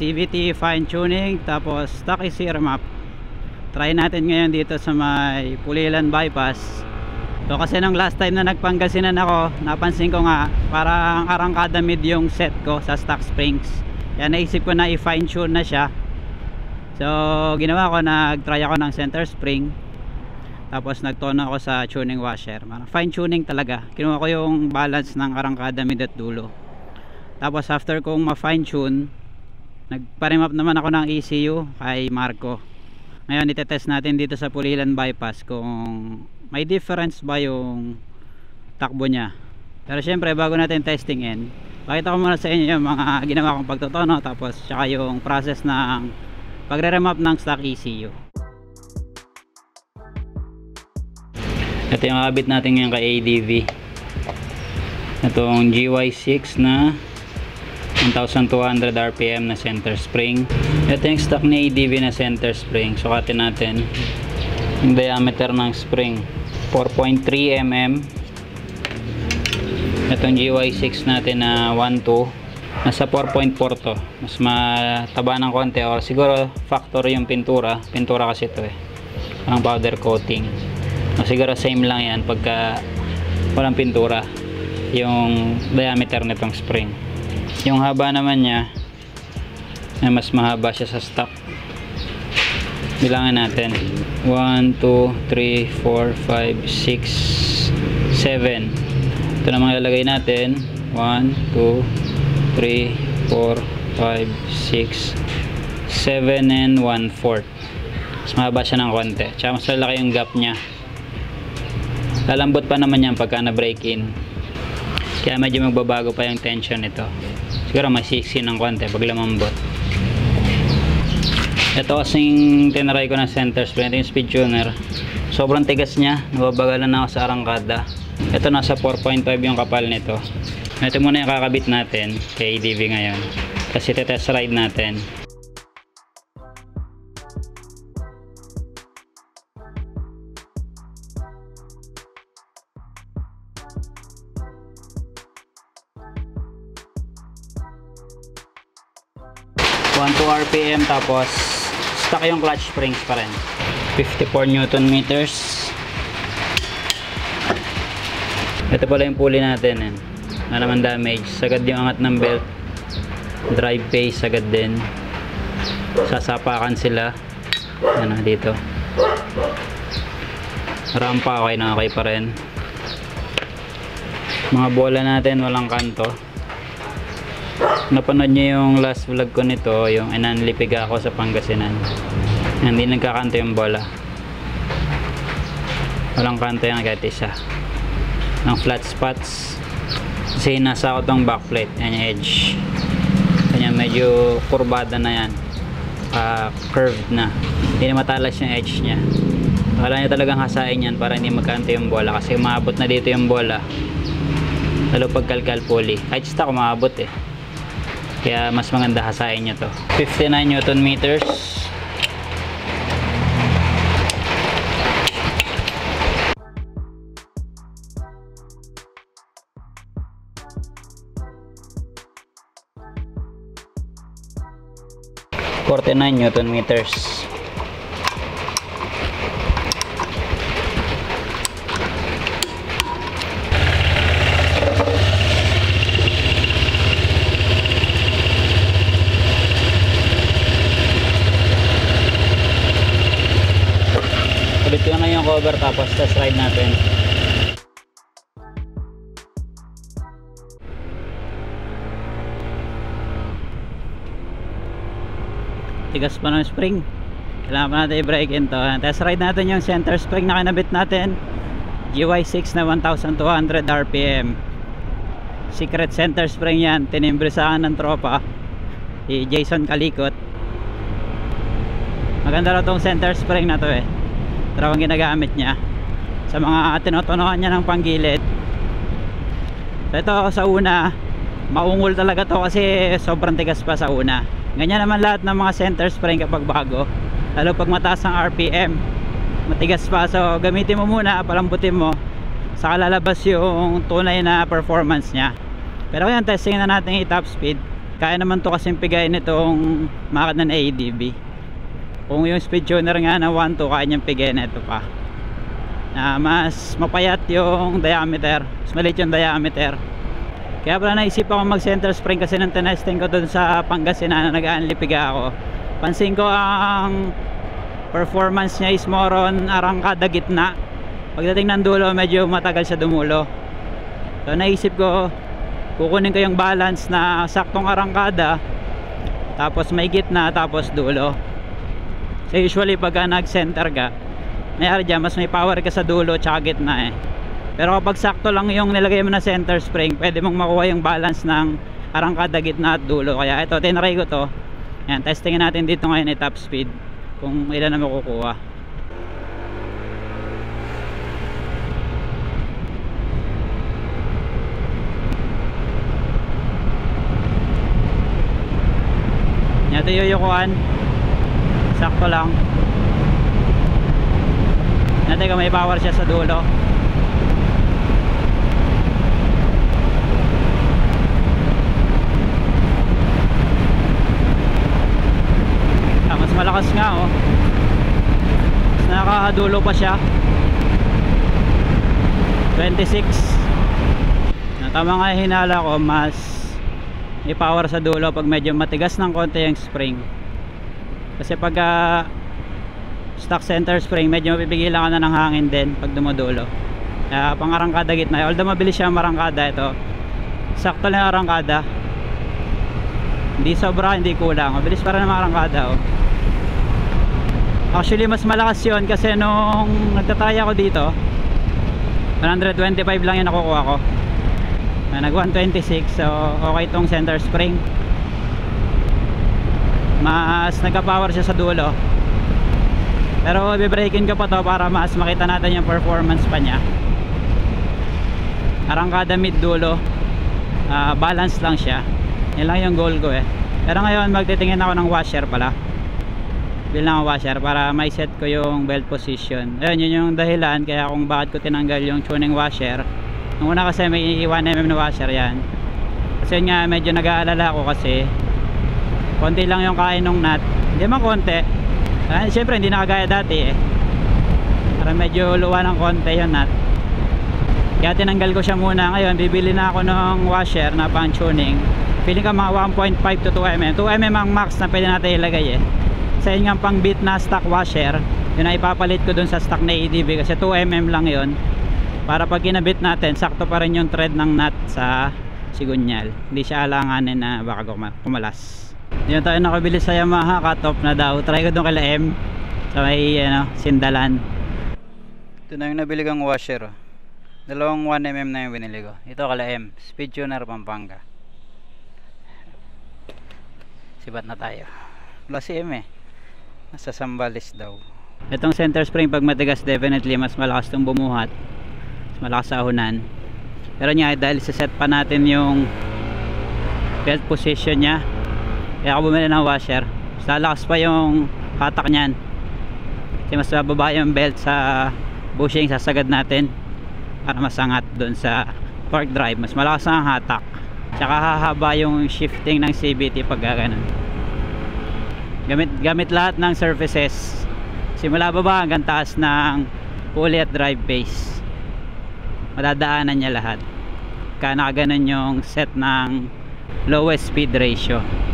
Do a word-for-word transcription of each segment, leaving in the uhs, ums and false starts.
C V T fine tuning, tapos stock easy remap. Try natin ngayon dito sa may Pulilan bypass. So kasi nung last time na nagpangasinan ako, napansin ko nga parang arangkada mid yung set ko sa stock springs. Kaya naisip ko na i-fine tune na siya. So ginawa ko, nag-try ako ng center spring, tapos nagtono ako sa tuning washer. Fine tuning talaga. Kinuha ko yung balance ng arangkada mid at dulo. Tapos after kong ma-fine tune, nagpa-remap naman ako ng E C U kay Marco. Ngayon itetest natin dito sa Pulilan bypass kung may difference ba yung takbo niya. Pero syempre bago natin testingin, pakita ko muna sa inyo yung mga ginawa kong pagtotono, tapos saka yung process ng pagre-remap ng stock E C U. Ito yung kabit natin ngayon kay A D V. Itong G Y six na one thousand two hundred R P M na center spring. Ito yung stock ni A D V na center spring. Sukatin natin yung diameter ng spring, four point three millimeters. Itong G Y six natin na one two, nasa four point four to. Mas mataba ng konti, o siguro factor yung pintura. Pintura kasi ito eh, ang powder coating. O siguro same lang yan pagka walang pintura, yung diameter nitong spring. Yung haba naman niya, na mas mahaba siya sa stock. Bilangan natin, one, two, three, four, five, six, seven. Ito naman ilalagay natin, one, two, three, four, five, six, seven and one fourth. Mas mahaba siya ng konti, tsaka mas lalaki yung gap nya. Lalambot pa naman yan pagka na break in, kaya medyo magbabago pa yung tension nito. Siguro may sixteen ng konti pag lumambot. Ito kasing tinry ko na center spring, yung speed tuner, sobrang tigas niya, nababagalan na ako sa arangkada. Ito nasa four point five yung kapal nito. Ito muna yung kakabit natin kay A D V ngayon, kasi test ride natin. one two R P M, tapos stock yung clutch springs pa rin, fifty-four newton meters. Ito pala yung pulley natin eh, na naman damage, sagad yung angat ng belt. Drive pace sagad din, sasapakan sila. Ano dito, rampa okay na, okay pa rin. Mga bola natin walang kanto. Napanood nyo yung last vlog ko nito, yung inanlipig ako sa Pangasinan, hindi nagkakanto yung bola. Walang kanto yung kahit isa ng flat spots, kasi nasa ako tong backplate. Yan yung edge kanya, medyo kurbada na yan, uh, curved na, hindi na matalas yung edge nya. Kailangan nyo talagang hasain yan para hindi magkanto yung bola, kasi maabot na dito yung bola lalo pag kalkal pulley. Kahit stock maabot eh, kaya mas maganda hasain nyo to. fifty-nine newton meters. forty-nine newton meters. Ulit ko na yung cover, tapos test ride natin. Tigas pa ng spring, kailangan pa natin i-break in to. Test ride natin yung center spring na kinabit natin, G Y six na one thousand two hundred R P M. Secret center spring yan, tinimbre sa akin ng tropa, si Jason Kalikot. Maganda raw tong center spring na to eh, pero ang ginagamit niya sa mga tinutunuan niya ng panggilid. So ito sa una, maungol talaga to kasi sobrang tigas pa sa una. Ganyan naman lahat ng mga center spring kapag bago, lalo pag mataas ang R P M, matigas pa. So gamitin mo muna, palambutin mo, saka lalabas yung tunay na performance nya. Pero yan, testing na natin yung top speed. kaya naman to kasing pigayin itong makina ng A D B. Kung yung speed tuner nga na one two, kaya niyang pigayin ito pa na mas mapayat yung diameter, mas maliit yung diameter. Kaya pala naisip ako mag center spring kasi nang tinesting ko dun sa Pangasinan na nag-aanlipiga ako. Pansin ko ang performance niya is more on arangkada gitna. Pagdating ng dulo medyo matagal siya dumulo. So naisip ko kukunin ko yung balance na saktong arangkada tapos may gitna tapos dulo. So usually pagka nag center ka, mayroon dyan mas may power ka sa dulo tsaka gitna eh. Pero kapag sakto lang yung nilagay mo na center spring, pwede mong makuha yung balance ng arangkada, gitna at dulo. Kaya ito, tinry ko to. Ayan, testingin natin dito ngayon ay top speed kung ilan na makukuha. Ito yuyukuan, sakto lang. Natin kung may power siya sa dulo. Ah, mas malakas nga oh. Mas nakakadulo pa siya. twenty-six. Tama nga hinala ko, mas may power sa dulo pag medyo matigas ng konti yung spring. Kasi pag uh, stock center spring, medyo mapipigilan ka na ng hangin din pag dumudulo. Kaya pang arangkada gitna, although mabilis siya marangkada, ito sakto lang arangkada, hindi sobra hindi kulang, mabilis para na marangkada oh. Actually mas malakas yun kasi nung nagtatry ako dito one twenty-five lang yung nakukuha ko. Nag one twenty-six, so okay itong center spring. Mas nagka-power siya sa dulo. Pero i-breakin ko pa to para mas makita natin yung performance pa niya. Arangkada mid dulo, uh, balance lang siya. Yan lang yung goal ko eh. Pero ngayon magtitingin ako ng washer pala. Bil ng washer para may set ko yung belt position. Ayun, yun yung dahilan kaya kung bakit ko tinanggal yung tuning washer. Nung una kasi may one millimeter na washer yan. Kasi nga medyo nag-aalala ako kasi konti lang yung kain ng nut. Hindi man konti. Ah, siyempre hindi nakagaya dati eh. Parang medyo luwa ng konti yung nut. Kaya tinanggal ko siya muna. Ngayon bibili na ako ng washer na pang tuning. Feeling ka mga one point five to two millimeter. two millimeter ang max na pwede natin ilagay eh. Sa yun nga pang bit na stock washer, yun na ipapalit ko dun sa stock na A D B kasi two millimeter lang yun. Para pag kinabit natin, sakto pa rin yung thread ng nut sa sigunyal. Hindi siya alanganin na baka kumalas. Dito tayo nakabili sa Yamaha, cut off na daw. Try ko doon kala M sa may ano, Sindalan. Ito na yung nabili kong washer oh. Dalawang one millimeter na yung binili ko. Ito kala M, Speed Tuner Pampanga. Sibat na tayo. Wala si M eh, nasa Sambales daw. Itong center spring pag matigas definitely mas malakas itong bumuhat, mas malakas sa ahunan. Pero nga dahil sa set pa natin yung belt position nya, kaya ako bumili ng washer. Mas lalakas pa yung hatak nyan kasi mas bababa yung belt sa bushing sasagad natin para masangat doon sa torque drive. Mas malakas ang hatak, tsaka hahaba yung shifting ng C V T pag gano'n. Gamit, gamit lahat ng surfaces simula baba hanggang taas ng pulley at drive base, madadaanan niya lahat. Kaya nakaganon yung set ng lowest speed ratio.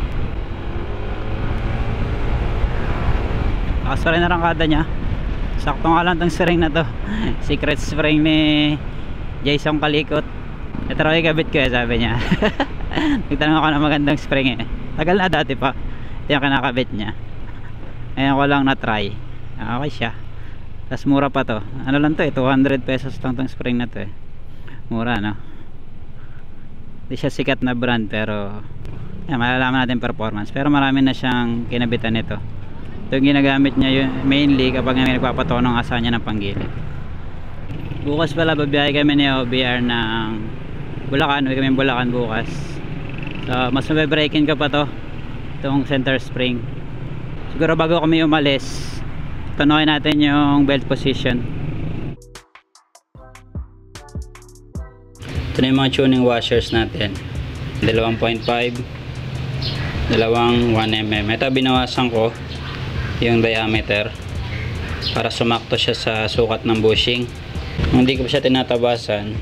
Lakas pa rin na rangkada nya. Sakto nga lang tong spring na to. Secret spring ni Jason Kalikot. Ito raw yung kabit ko eh, sabi niya. Nagtanong ako ng magandang spring eh. Tagal na dati pa. Ito yung kinakabit niya. Ngayon ko lang na-try. Okay siya. Tapos mura pa to. Ano lang to eh, two hundred pesos lang tong spring na to eh. Mura no. Hindi siya sikat na brand pero yan, malalaman natin performance. Pero marami na siyang kinabitan nito. Ito yung ginagamit niya yun, mainly kapag may nagpapato ng asa niya ng panggilid. Bukas pala babiyahe kami ni O B R ng Bulacan. Uwi kami ng Bulacan bukas. So mas mabibreakin ka pa to, itong center spring. Siguro bago kami umalis, tanukin natin yung belt position. Ito na yung mga tuning washers natin. One point five, dalawang one millimeter. Ito binawasan ko yung diameter para sumakto siya sa sukat ng bushing. Kung hindi ko siya tinatabasan,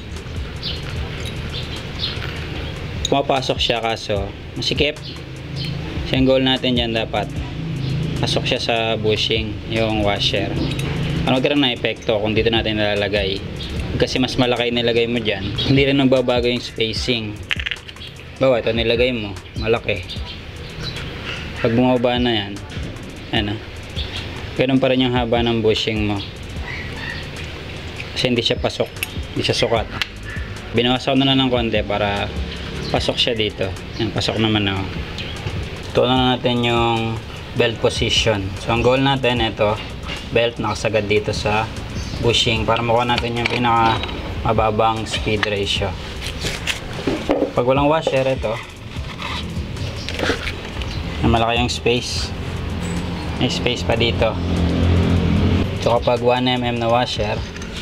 pumapasok siya, kaso masikip. Kasi ang goal natin dyan, dapat pasok siya sa bushing yung washer. Ano magkaroon na epekto kung dito natin nilalagay, kasi mas malaki nilagay mo dyan, hindi rin nagbabago yung spacing. Bawa ito nilagay mo malaki, pag bumaba na yan, ano, ganun pa rin yung haba ng bushing mo, kasi hindi siya pasok, hindi siya sukat. Binawasan ko na ng konti para pasok siya dito. Yan, pasok naman na. Ito na natin yung belt position. So ang goal natin, ito belt nakasagad dito sa bushing para makuha natin yung pinaka mababang speed ratio. Pag walang washer, ito malaki yung space, may space pa dito. So kapag one millimeter na washer,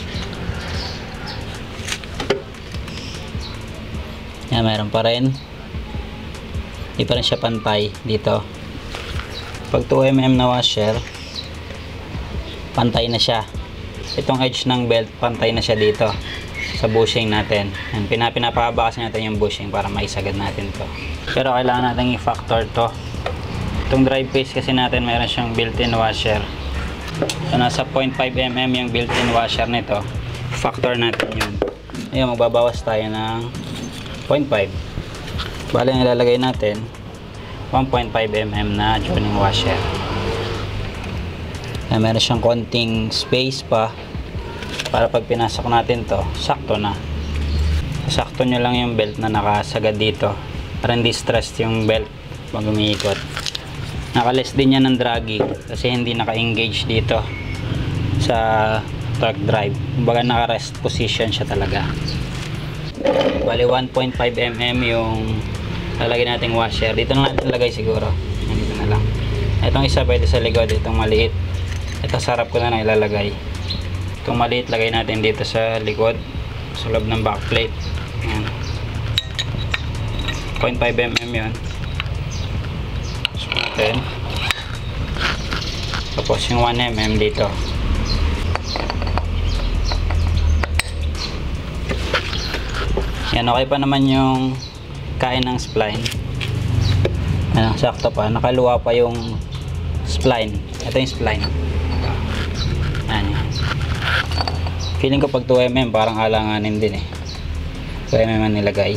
yan, mayroon pa rin, hindi pa rin siya pantay dito. Pag two millimeter na washer, pantay na siya. Itong edge ng belt, pantay na siya dito sa bushing natin. And pinapinapahaba kasi natin yung bushing para maisagad natin to. Pero kailangan natin i-factor to. Itong drive phase kasi natin, mayroon siyang built-in washer. So nasa zero point five millimeter yung built-in washer nito. Factor natin yun. Ayun, magbabawas tayo ng zero point five. Bale, nilalagay natin one point five millimeter na joining washer. Na meron siyang konting space pa para pag pinasok natin to, sakto na. Sakto nyo lang yung belt na nakasagad dito para hindi stressed yung belt pag umiikot. Naka-less din yan ng dragging kasi hindi naka-engage dito sa torque drive. Kumbaga naka-rest position siya talaga. Bali one point five millimeter yung lalagay nating washer. Dito na natin lagay siguro. Dito na lang. Itong isa pwede sa likod, itong maliit. Ito sa harap ko na na ilalagay. Itong maliit lagay natin dito sa likod, sa loob ng backplate. Ayan. zero point five millimeter yun. So, natin. Tapos yung one millimeter dito. Yan, okay pa naman yung kain ng spline. Ayan, sakto pa. Nakaluwa pa yung spline. Ito yung spline. Ayan. Feeling ko pag two millimeter parang alanganin din eh. two millimeter nilagay.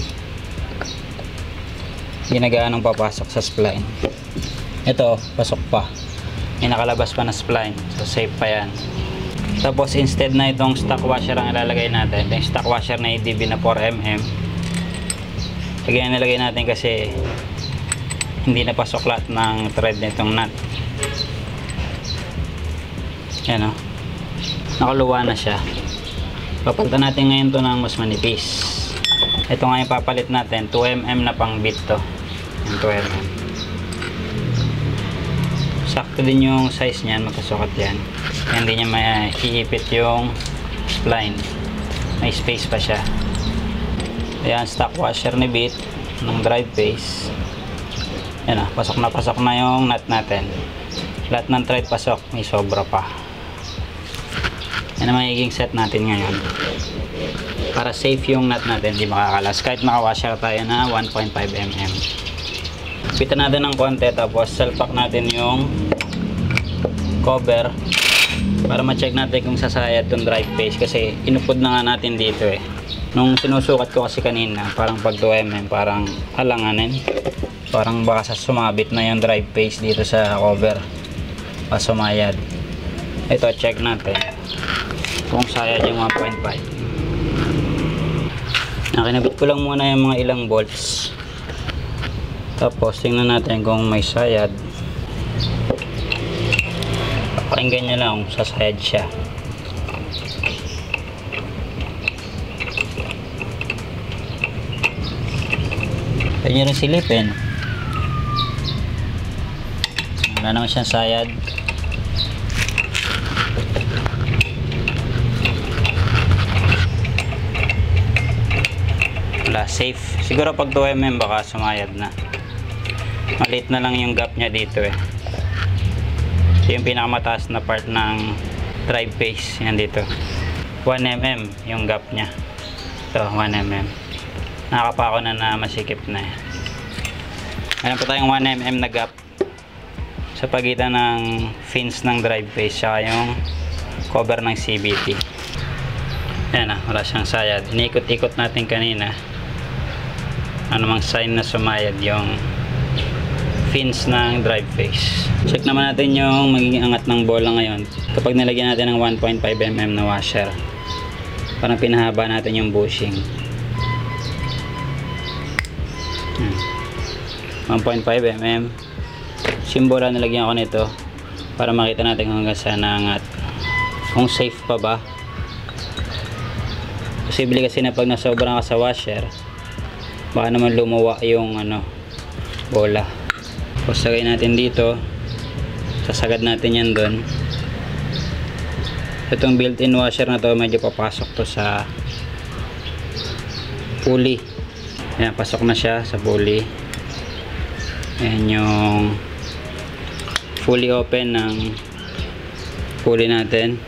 Hindi na gaanong papasok sa spline. Ito, pasok pa. May nakalabas pa na spline. So safe pa yan. Tapos instead na itong stock washer ang ilalagay natin, yung stock washer na A D B na four millimeter, lagyan nilagay natin kasi hindi na pasok lahat ng thread nitong nut. Yan o, nakaluwa na siya. Papalitan natin ngayon to ng mas manipis. Ito nga yung papalit natin, two millimeter na pang bit to. Yung two millimeter. Sakto din yung size niyan, magkasukat yan. Hindi niya may iipit yung spline. May space pa siya. Ayan, stock washer ni bit ng drive phase. Ayan na, pasok na pasok na yung nut natin. Lahat ng thread pasok, may sobra pa. Yan ang magiging set natin ngayon. Para safe yung nut natin, hindi makakalas. Kahit makawasher tayo na one point five millimeter. Pitan natin ng konti, tapos salpak natin yung cover para ma-check natin kung sasayad itong drive phase, kasi inupod na nga natin dito eh. Nung sinusukat ko kasi kanina, parang pag two millimeter parang halanganin, parang baka sa sumabit na yung drive phase dito sa cover pa sumayad. Ito, check natin kung sayad yung one point five. Nakinabit ko lang muna yung mga ilang bolts, tapos tingnan natin kung may sayad. Pakinggan nyo lang kung sasayad siya. Pwede nyo rin silipin. Wala naman siyang sayad. Wala, safe. Siguro pag two millimeter baka sumayad na. Maliit na lang yung gap niya dito eh. Ito yung pinakamataas na part ng drive face. Yan dito. one millimeter yung gap niya. Ito, one millimeter. Nakakapako na na masikip na eh. Meron pa tayong one millimeter na gap sa pagitan ng fins ng drive face saka yung cover ng C V T. Yan ah, wala siyang sayad. Inikot-ikot natin kanina. Ano mang sign na sumayad yung fins ng drive face. Check naman natin yung magiging angat ng bola ngayon kapag nilagyan natin ng one point five millimeter na washer. Parang pinahaba natin yung bushing. one point five millimeter. Simbola nilagyan ko nito para makita natin hanggang saan naangat. Kung safe pa ba. Posible kasi na pag nasobrang ka sa washer, baka naman lumuwa yung ano, bola. Tapos lagay natin dito, sasagad natin yan doon. Itong built-in washer na to, medyo papasok to sa pulley. Ayan, pasok na siya sa pulley. Ayan yung fully open ng pulley natin.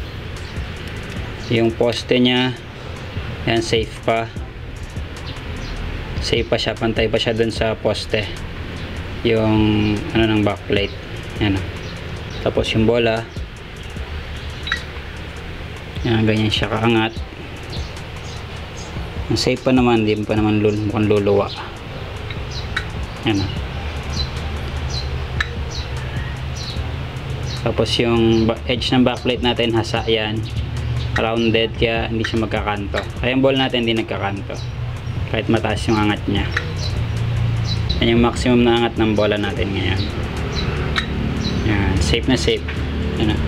Yung poste nya, ayan, safe pa. Safe pa siya, pantay pa siya dun sa poste. Yung ano ng backplate. Ayan. Tapos yung bola, ayan, ganyan siya kaangat. Ang safe pa naman, hindi pa naman lul mukhang luluwa. Ayan. Tapos yung edge ng backplate natin, hasa yan, rounded, kaya hindi siya magkakanto. Kaya yung ball natin hindi nagkakanto kahit mataas yung angat nya. Yan yung maximum na angat ng bola natin ngayon. Yan, safe na safe. Yan na.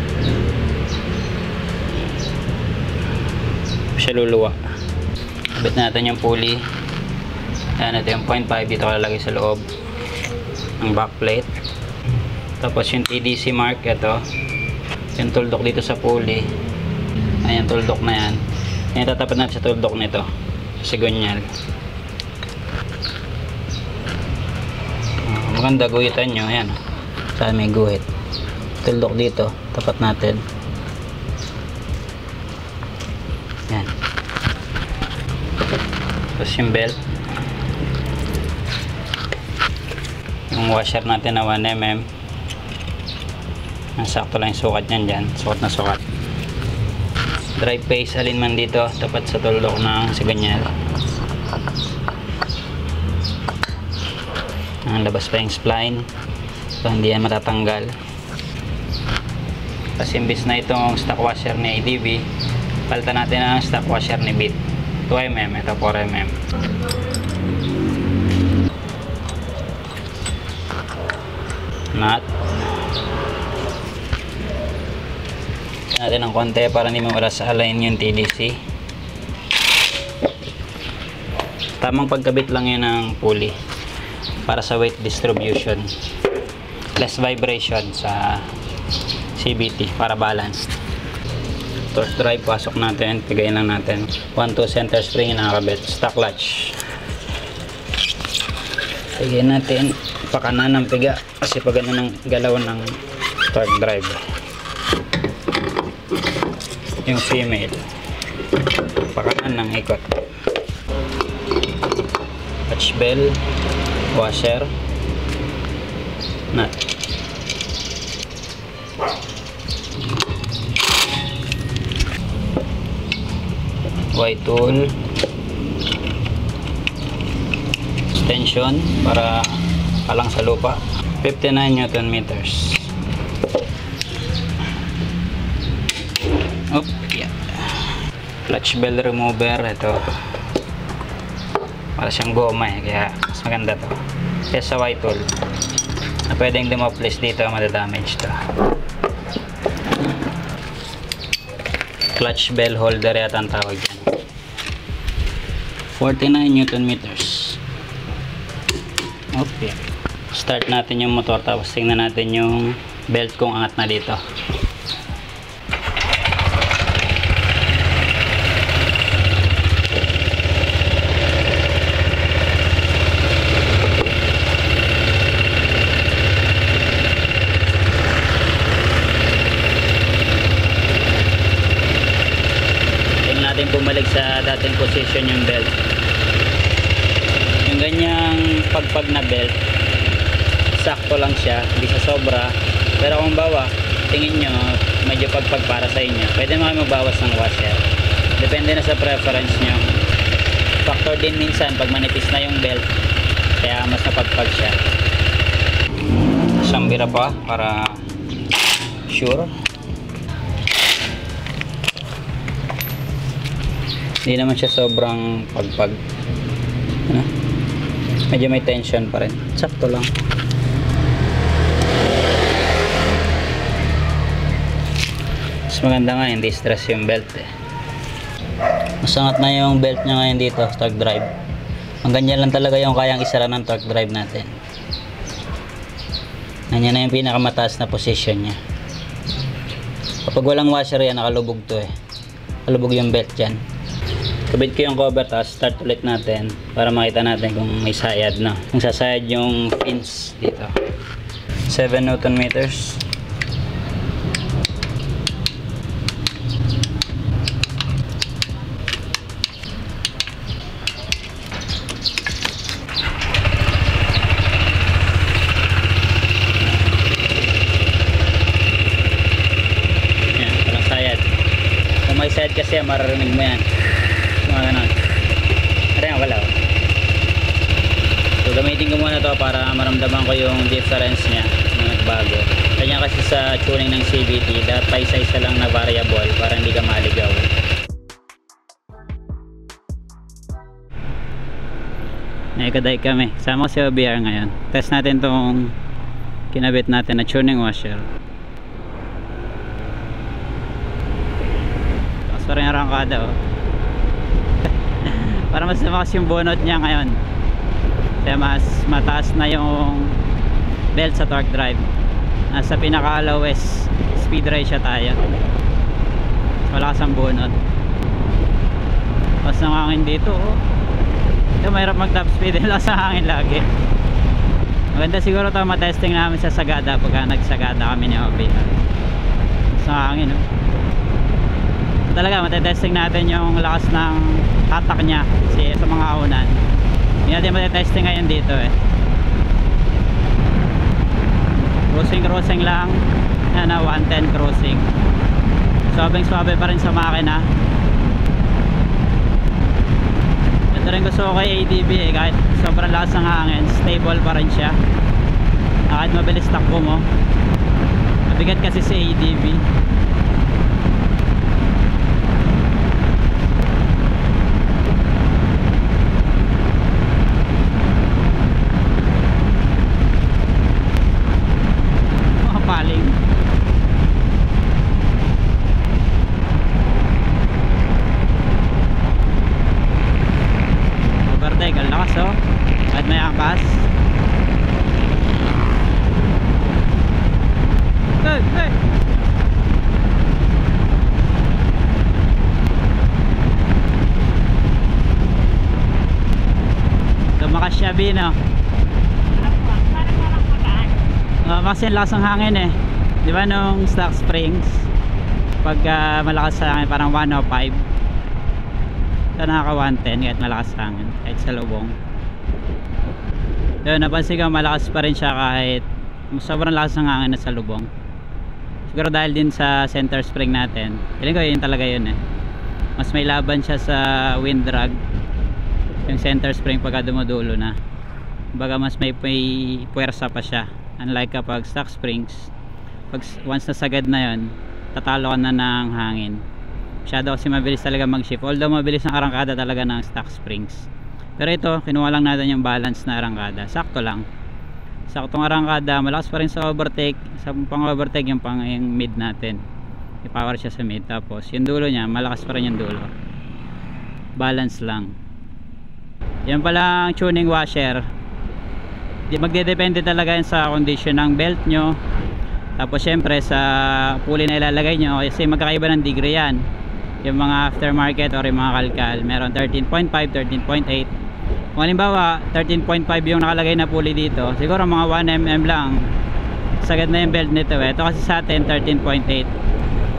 Siya luluwa. Kabit natin yung pulley. Yan, ito yung point five dito ko lalagay sa loob ng backplate. Tapos yung T D C mark, ito yung tuldok dito sa pulley. Ayan, tuldok na yan. Yan, tatapat natin sa tuldok nito, sigonyal. Maganda guhitan nyo. Ayan, saan may guhit, tuldok dito, tapat natin. Yan. Tapos yung belt, yung washer natin na one millimeter. Sakto lang yung sukat nyan dyan, sukat na sukat. Drive face, alin man dito, tapat sa tuldok ng sigonyal. Ang labas pa yung spline, so hindi yan matatanggal. Kasi imbis na itong stock washer ni A D B, palitan natin ang stock washer ni Bit. two millimeter, ito four millimeter. Nut natin ng konti para hindi mawala sa align yung T D C. Tamang pagkabit lang yun ng pulley para sa weight distribution, less vibration sa C V T para balanced. Torque drive, pasok natin, pigayin lang natin. one two center spring yung nakakabit. Stock latch, pigayin natin, pakanan ng piga kasi pag ganun ng galaw ng torque drive. Yung female, pakanan ng ikot. Clutch bell, washer, nut. Y tool, extension para palang sa lupa, fifty-nine newton meters. Oop, yeah. Clutch bell remover, ito para siyang goma eh, kaya mas maganda to. Kaya sa Y tool na pwedeng demoplis dito, madadamage to. Clutch bell holder yata ang tawag dyan. forty-nine newton meters. Okay, start natin yung motor, tapos tingnan natin yung belt kung angat na dito. sa dating position yung belt. Yung ganyang pagpag na belt, sakto lang siya, hindi sa sobra. Pero kung bawa, tingin nyo medyo pagpag para sa inyo, pwede mo kayo magbawas ng washer. Depende na sa preference nyo. Factor din minsan pag manipis na yung belt, kaya mas napagpag siya. Isang bira pa para sure. Hindi naman siya sobrang pagpag. Ano? Medyo may tension pa rin. Sakto lang. Mas maganda nga hindi stress yung belt eh. Masangat na yung belt nya ngayon dito, torque drive. Ang ganyan lang talaga yung kayang isara ng torque drive natin. Nanyan na yung pinakamataas na position nya. Kapag walang washer yan, nakalubog to eh. Nakalubog yung belt dyan. Kabit ko yung cover, tapos start ulit natin para makita natin kung may sayad na. Kung sasayad yung pins dito. seven newton meters. Sayad kasi maririnig mo yan, mga ganon. Kaya wala. So gamitin ko muna to para maramdaman ko yung difference nya na nagbago. Kanya kasi sa tuning ng C V T dapat pa isa-isa lang na variable para hindi ka maligaw. Naikaday kami, sama ko si O B R ngayon. Test natin tong kinabit natin na tuning washer. Parang yung arangkada oh. Para mas lumakas yung bonot niya ngayon. Kaya mas mataas na yung belt sa torque drive. Nasa pinaka lowest speed ratio tayo. Malakas ang bonot. Mas nangangin dito oh. Kaya mahirap mag top speed. Lakas ang hangin lagi. Maganda siguro ito matesting namin sa Sagada pagka nagsagada kami ni O B R. Mas nangangin oh. Talaga matetesting natin yung lakas ng hatak nya kasi sa mga unan hindi natin matetesting ngayon dito eh. Cruising cruising lang yan na one ten cruising, swabing swabe pa rin sa makina. Ito rin gusto ko kay A D B eh, kahit sobrang lakas ng hangin stable pa rin siya kahit mabilis takbo mo. Mabigat kasi si A D B. Paling overtake, ang lakas oh at may angkas. Hey, hey. Tumakas siya Bino. Uh, kasi lakas ng hangin eh, di ba nung stock springs pag uh, malakas sa hangin parang one oh five, ito nakaka one ten kahit malakas sa hangin kahit sa lubong. Yun, napansin ko malakas pa rin siya kahit sobrang lakas ng hangin na sa lubong. Siguro dahil din sa center spring natin, feeling ko yun talaga yun eh, mas may laban siya sa wind drag yung center spring pagka dumudulo na, baga mas may, may puwersa pa siya. Unlike kapag stock springs, pag once nasagad na yon, tatalo ka na ng hangin. Masyado kasi mabilis talaga mag shift, although mabilis ang arangkada talaga ng stock springs. Pero ito, kinuha lang natin yung balance na arangkada, sakto lang. Saktong arangkada, malakas pa rin sa overtake. Sa pang overtake yung pang yung mid natin, i-power siya sa mid. Tapos yung dulo niya, malakas pa rin yung dulo. Balance lang. Yan pala ang tuning washer. Magdedepende talaga yan sa condition ng belt nyo, tapos syempre sa pulley na ilalagay nyo kasi magkakaiba ng degree yan. Yung mga aftermarket or yung mga kalkal meron thirteen point five, thirteen point eight. Kung halimbawa thirteen point five yung nakalagay na pulley dito, siguro mga one millimeter lang sagad na yung belt nito eh. Ito kasi sa atin thirteen point eight,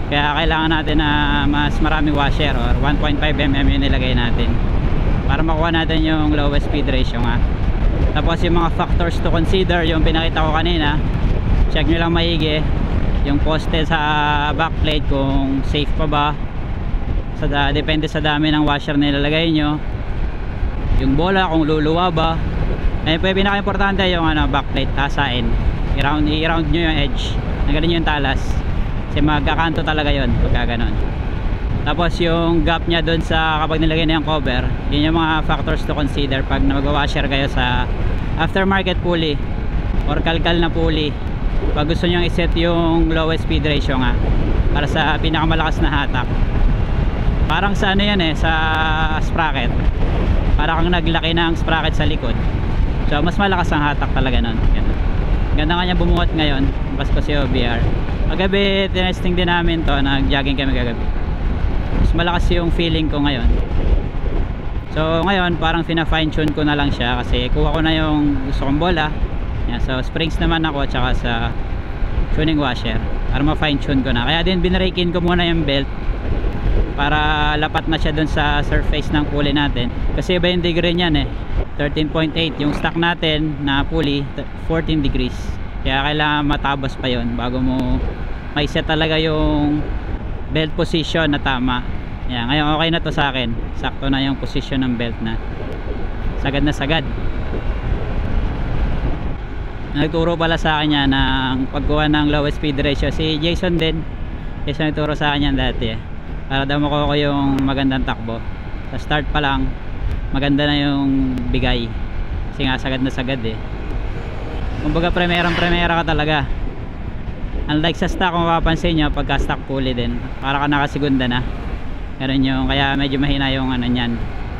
Kaya kailangan natin na mas maraming washer or one point five millimeter yung nilagay natin para makuha natin yung lowest speed ratio nga. Tapos yung mga factors to consider, yung pinakita ko kanina, check nyo lang maigi yung poste sa backplate kung safe pa ba, sa da, depende sa dami ng washer na nilalagay nyo, yung bola kung luluwa ba. Ayun po yung pinaka importante, yung ano, backplate tasain, i-round, i-round nyo yung edge na ganun yung talas kasi magkakanto talaga yun pagka ganun. Tapos yung gap nya dun sa kapag nilagay na yung cover, yun yung mga factors to consider pag mag-washer kayo sa aftermarket pulley or kalkal na pulley. Pag gusto nyo iset yung lowest speed ratio nga para sa pinakamalakas na hatak, parang sa ano yan eh, sa sprocket, para kang naglaki ng sprocket sa likod, so mas malakas ang hatak talaga nun. Ganda nga niya bumuhat ngayon, Pasko si O B R. Kagabi tinesting din namin to, nag jogging kami kagabi, mas malakas yung feeling ko ngayon. So ngayon parang fina fine tune ko na lang siya kasi kuha ko na yung gusto kong bola. Yeah, so springs naman ako at saka sa tuning washer para ma fine tune ko na. Kaya din binrakin ko muna yung belt para lapat na siya dun sa surface ng pulley natin kasi iba yung degree niyan eh, thirteen point eight yung stock natin na pulley, fourteen degrees, kaya kailangan matabas pa yon bago mo may set talaga yung belt position na tama. Yan, ngayon okay na to sa akin, sakto na yung position ng belt na sagad na sagad. Nagturo pala sa akin yan ng pagkuha ng lowest speed ratio si Jason din. Jason nagturo sa akin yan dati eh, para daw makuha ko yung magandang takbo sa start pa lang, maganda na yung bigay kasi nga sagad na sagad eh. Kumbaga premerang premera ka talaga, unlike sa stock kung mapapansin nyo pagka stock pulley din para ka nakasigunda na ganun yung, kaya medyo mahina yung ano nyan,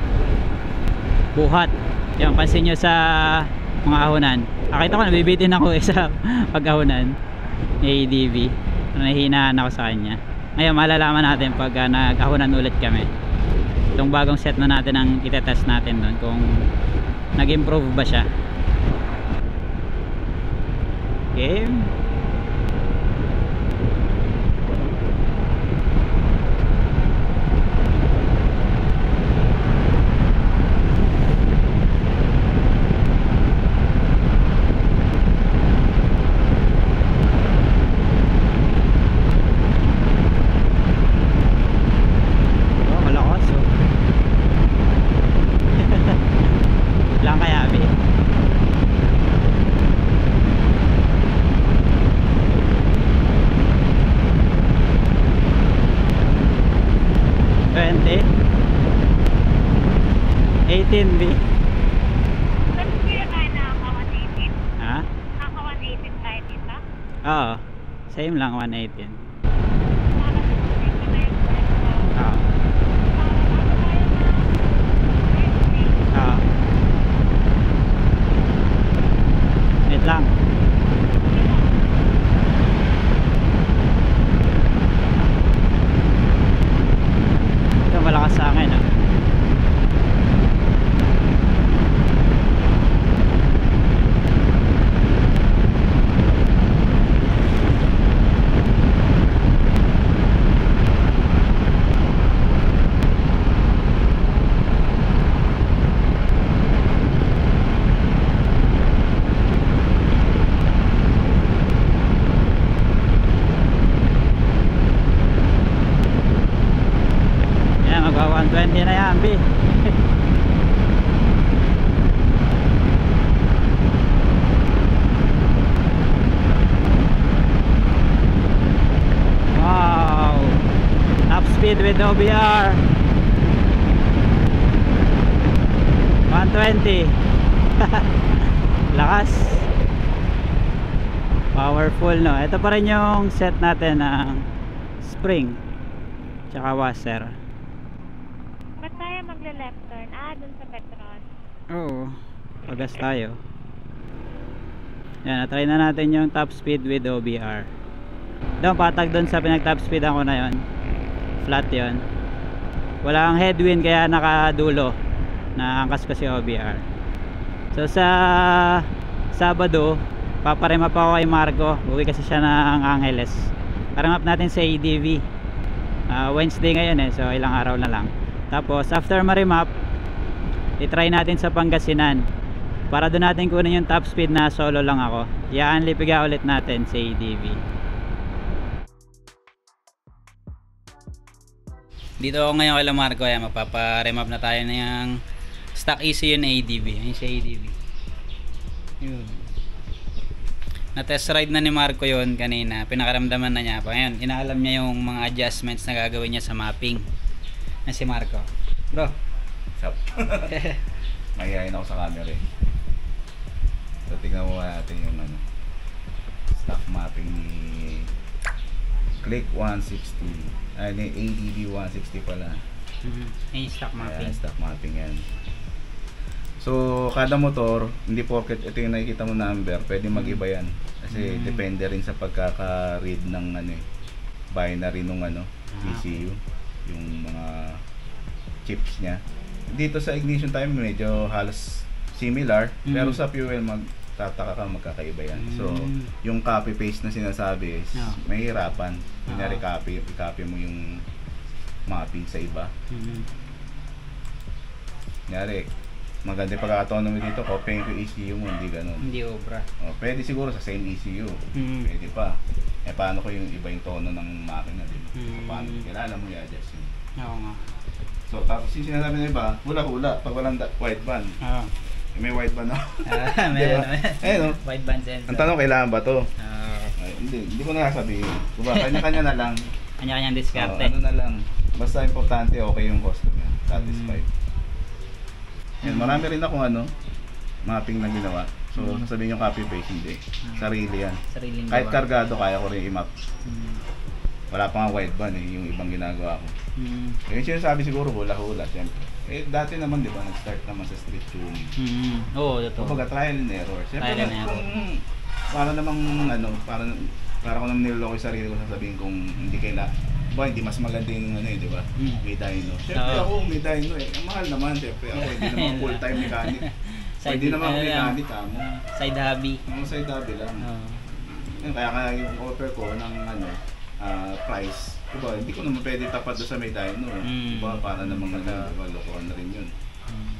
buhat yung pansin nyo sa mga ahunan. Nakita ko nabibitin ako eh sa pag-ahunan ni A D V, nahihinaan ako sa kanya. Ngayon malalaman natin pag uh, nag-ahunan ulit kami itong bagong set na natin ang itetest natin doon kung nag-improve ba siya. Game. eighteen B. Ba't hindi na tayo nakaka one eighteen? Ha? Naka one eighteen tayo dito? Oo, same lang one eighteen. Para sa dito na yung price ko. Oo. Para ano tayo na fifty? Oo. Wait lang. Ito malakas sa akin ah. one twenty na yan, B. Wow, top speed with O B R one twenty. Lakas, powerful no. Ito pa rin yung set natin ng spring tsaka washer. Ba't tayo magle-left turn? Ah, dun sa Petron. Oo, pagas tayo. Yan, natry na natin yung top speed with O B R. Doon, patag doon sa pinag top speed ako na yon, flat yon, wala kang headwind kaya nakadulo na angkas ko si O B R. So sa Sabado paparema pa ako kay Marco, uwi kasi siya ng Angeles, parang map natin sa A D V. uh, Wednesday ngayon eh, so ilang araw na lang. Tapos after ma-remap, i-try natin sa Pangasinan para doon natin kunin yung top speed na solo lang ako. I-unlipiga ulit natin sa A D V. Dito ako ngayon kay Marco, ay magpapa-remap na tayo ng stock E C U na A D V. Ayun sa A D V. Yun. Na-test ride na ni Marco yon kanina. Pinakaramdaman na niya. Pa ngayon, inaalam niya yung mga adjustments na gagawin niya sa mapping. Na si Marco. Bro. What's up? Mahihayin ako sa camera eh. So tingnan mo natin yung ano, stock mapping ni Click one sixty. Ay, ni A D V one sixty pala. Mm-hmm. Ayun, stock mapping. Ayan, stock mapping yan. So, kada motor, hindi porket ito yung nakikita mo number, pwede mag-iba yan. Kasi Mm. depende rin sa pagkaka-read ng ano eh, binary nung ano, Ah, E C U, yung mga chips niya. Dito sa ignition time medyo halos similar, Mm. pero sa fuel magtataka ka magkakaiba yan. So, Mm. yung copy paste na sinasabi is Ah. mahirapan. Kunyari Ah. copy, i-copy mo yung mapping sa iba. Mm-hmm. Kunyari, maganda yung pagkakataon mo dito, copying ko E C U mo, hindi ganun. Hindi obra. O, pwede siguro sa same E C U. Mm. Pwede pa. Eh, paano ko yung iba yung tono ng makina, di ba? So, Mm. paano kilala mo i-adjust yun? Oo nga. So, tapos yung sinasabi ng iba, hula-hula, pag walang da- wide band. Oo. Eh, may wide band ako. Ah, meron. Eh, no? Wide band sensor. Ang tanong, kailangan ba to? Oo. Ay, hindi, hindi ko na sasabihin. Diba, kanya-kanya na lang. Kanya-kanyang O, diskarte. ano na lang. Basta importante, okay yung customer. Satisfied. Mm. Yan, marami rin akong ano, mapping na ginawa. So, Mm. sasabihin yung copy paste, hindi. Sarili yan. Sariling Kahit gawa. kargado, kaya ko rin i-map. Mm. Wala pa nga wide band eh, yung ibang ginagawa ko. Mm. Yung sinasabi siguro, hula-hula, siyempre. Eh, dati naman, di ba, nag-start naman sa street tuning. Mm. Oo, totoo. Kumbaga, trial and error. Siyempre, Trial and error. kung para namang, ano, para, para ko naman niloloko yung sarili ko, sasabihin kung hindi kaila, ba, hindi mas maganda yung ano eh, di ba? Mm. May dyno. Siyempre Oo. ako, may dyno eh. Ang mahal naman, siyempre. Ako, hindi naman full-time mechanic. Side- Hindi naman ako ano lang, mechanic, amo. ah, Side hobby. Ang side hobby lang. Oo. Yan, kaya kaya yung offer ko ng ano, ah, price. Diba, hindi ko naman pwede tapat doon sa may dyno. Eh. Mm. Diba, para namang ano, diba, lokohan na rin yun. Mm.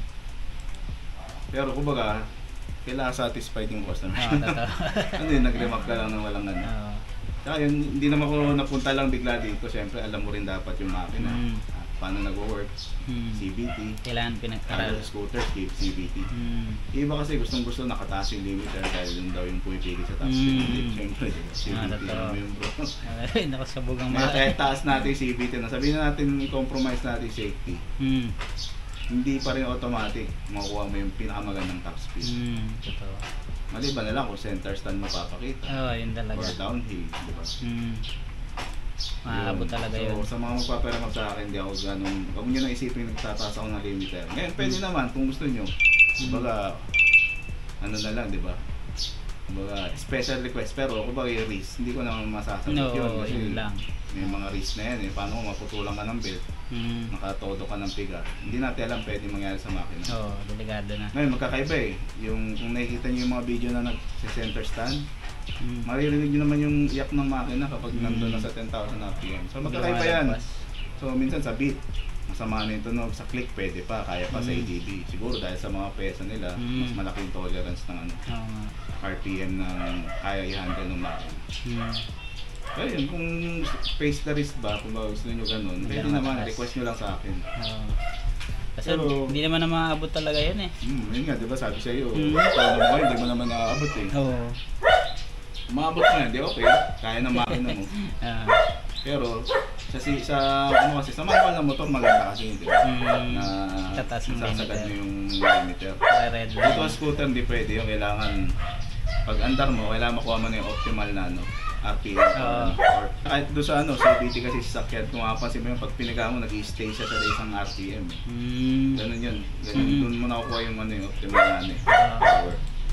Pero kumbaga, kailangan satisfied yung customer. Oo, totoo. Ano yun, nag-remap ka lang ng walang ano. Oo. Saka yun, hindi naman ako napunta lang bigla dito. Siyempre, alam mo rin dapat yung makina. Mm. Ah, paano nag-work, Mm. C V T. Kailangan Para pinag-aral. sa scooter, C V T. Mm. Iba kasi gustong gusto nakataas yung limiter dahil yun daw yung pumipili sa top Mm. speed. Hindi, siyempre, diba? C V T Ah, totoo. naman yung bro. Ay, nakasabog ang Kaya mga. kahit taas natin yung C V T na, sabihin na natin i-compromise natin yung safety. Mm. Hindi pa rin automatic makukuha mo yung pinakamagandang top speed. Mm. Totoo. Maliban na lang kung center stand mapapakita. Oo, yun talaga. Or downhill, di ba? Mm. Maabot Yun. talaga so, yun. sa mga magpaparamap sa akin, hindi ako ganun. Huwag nyo na isipin nagtataas ako ng limiter. Ngayon, pwede Mm. naman kung gusto nyo. Kumbaga, ano na lang, di ba? Kumbaga, special request. Pero kumbaga yung risk, hindi ko naman masasagot No, yun. Kasi yun lang. may mga risk na yan eh. Paano kung maputulan ka ng belt, Mm. nakatodo ka ng piga. Hindi natin alam pwede mangyari sa makina. Oo, delikado na. Ngayon, magkakaiba eh. Yung, kung nakikita nyo yung mga video na nag-center stand, Mm. maririnig nyo naman yung iyak ng makina kapag Mm. nandun na sa ten thousand R P M. So magkakaiba yan. Lumalagpas. So minsan sa beat, masama na yung tunog. Sa click pwede pa, kaya pa sa Mm. A D V. Siguro dahil sa mga pesa nila, Mm. mas malaking tolerance ng ano, Oo nga. R P M na kaya i-handle ng makina. Mm. Kaya yun, kung space the risk ba, kung ba gusto nyo ganun, Hindi pwede na naman, mataas. request nyo lang sa akin. Oo. Kasi Pero- hindi naman na maaabot talaga yun eh. Hmm, yun nga, di ba sabi sa iyo, Mm. paano mo, hindi mo naman naaabot eh. Oo. Maabot mo yan, di okay, kaya ng makina mo. Ah. Pero sa si sa ano kasi sa manual na motor maganda kasi di ba? Mm. Na Tataas yung sasagad limiter. mo yung limiter. Red Dito sa scooter hindi pwede yung kailangan pag andar mo kailangan makuha mo na yung optimal na ano R P M. Oo. Or kahit doon sa ano C V T kasi sa sakyan kung mapapansin mo yung pag pinaga mo nag-i-stay siya sa isang R P M. Mm. Ganun yun. Ganun Mm. doon mo nakukuha yung ano yung optimal na ano eh, Ah. power.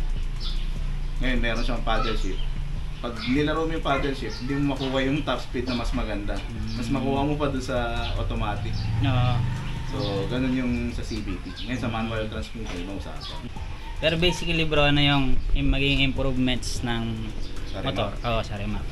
Ngayon meron siyang paddle shift. Pag nilaro mo yung paddle shift, hindi mo makuha yung top speed na mas maganda. Mas makuha mo pa doon sa automatic. Oo. So, ganun yung sa C V T. Ngayon sa manual transmission, ibang usapan. Pero basically bro, ano yung, yung magiging improvements ng Sa motor? remap. Oo, sa remap.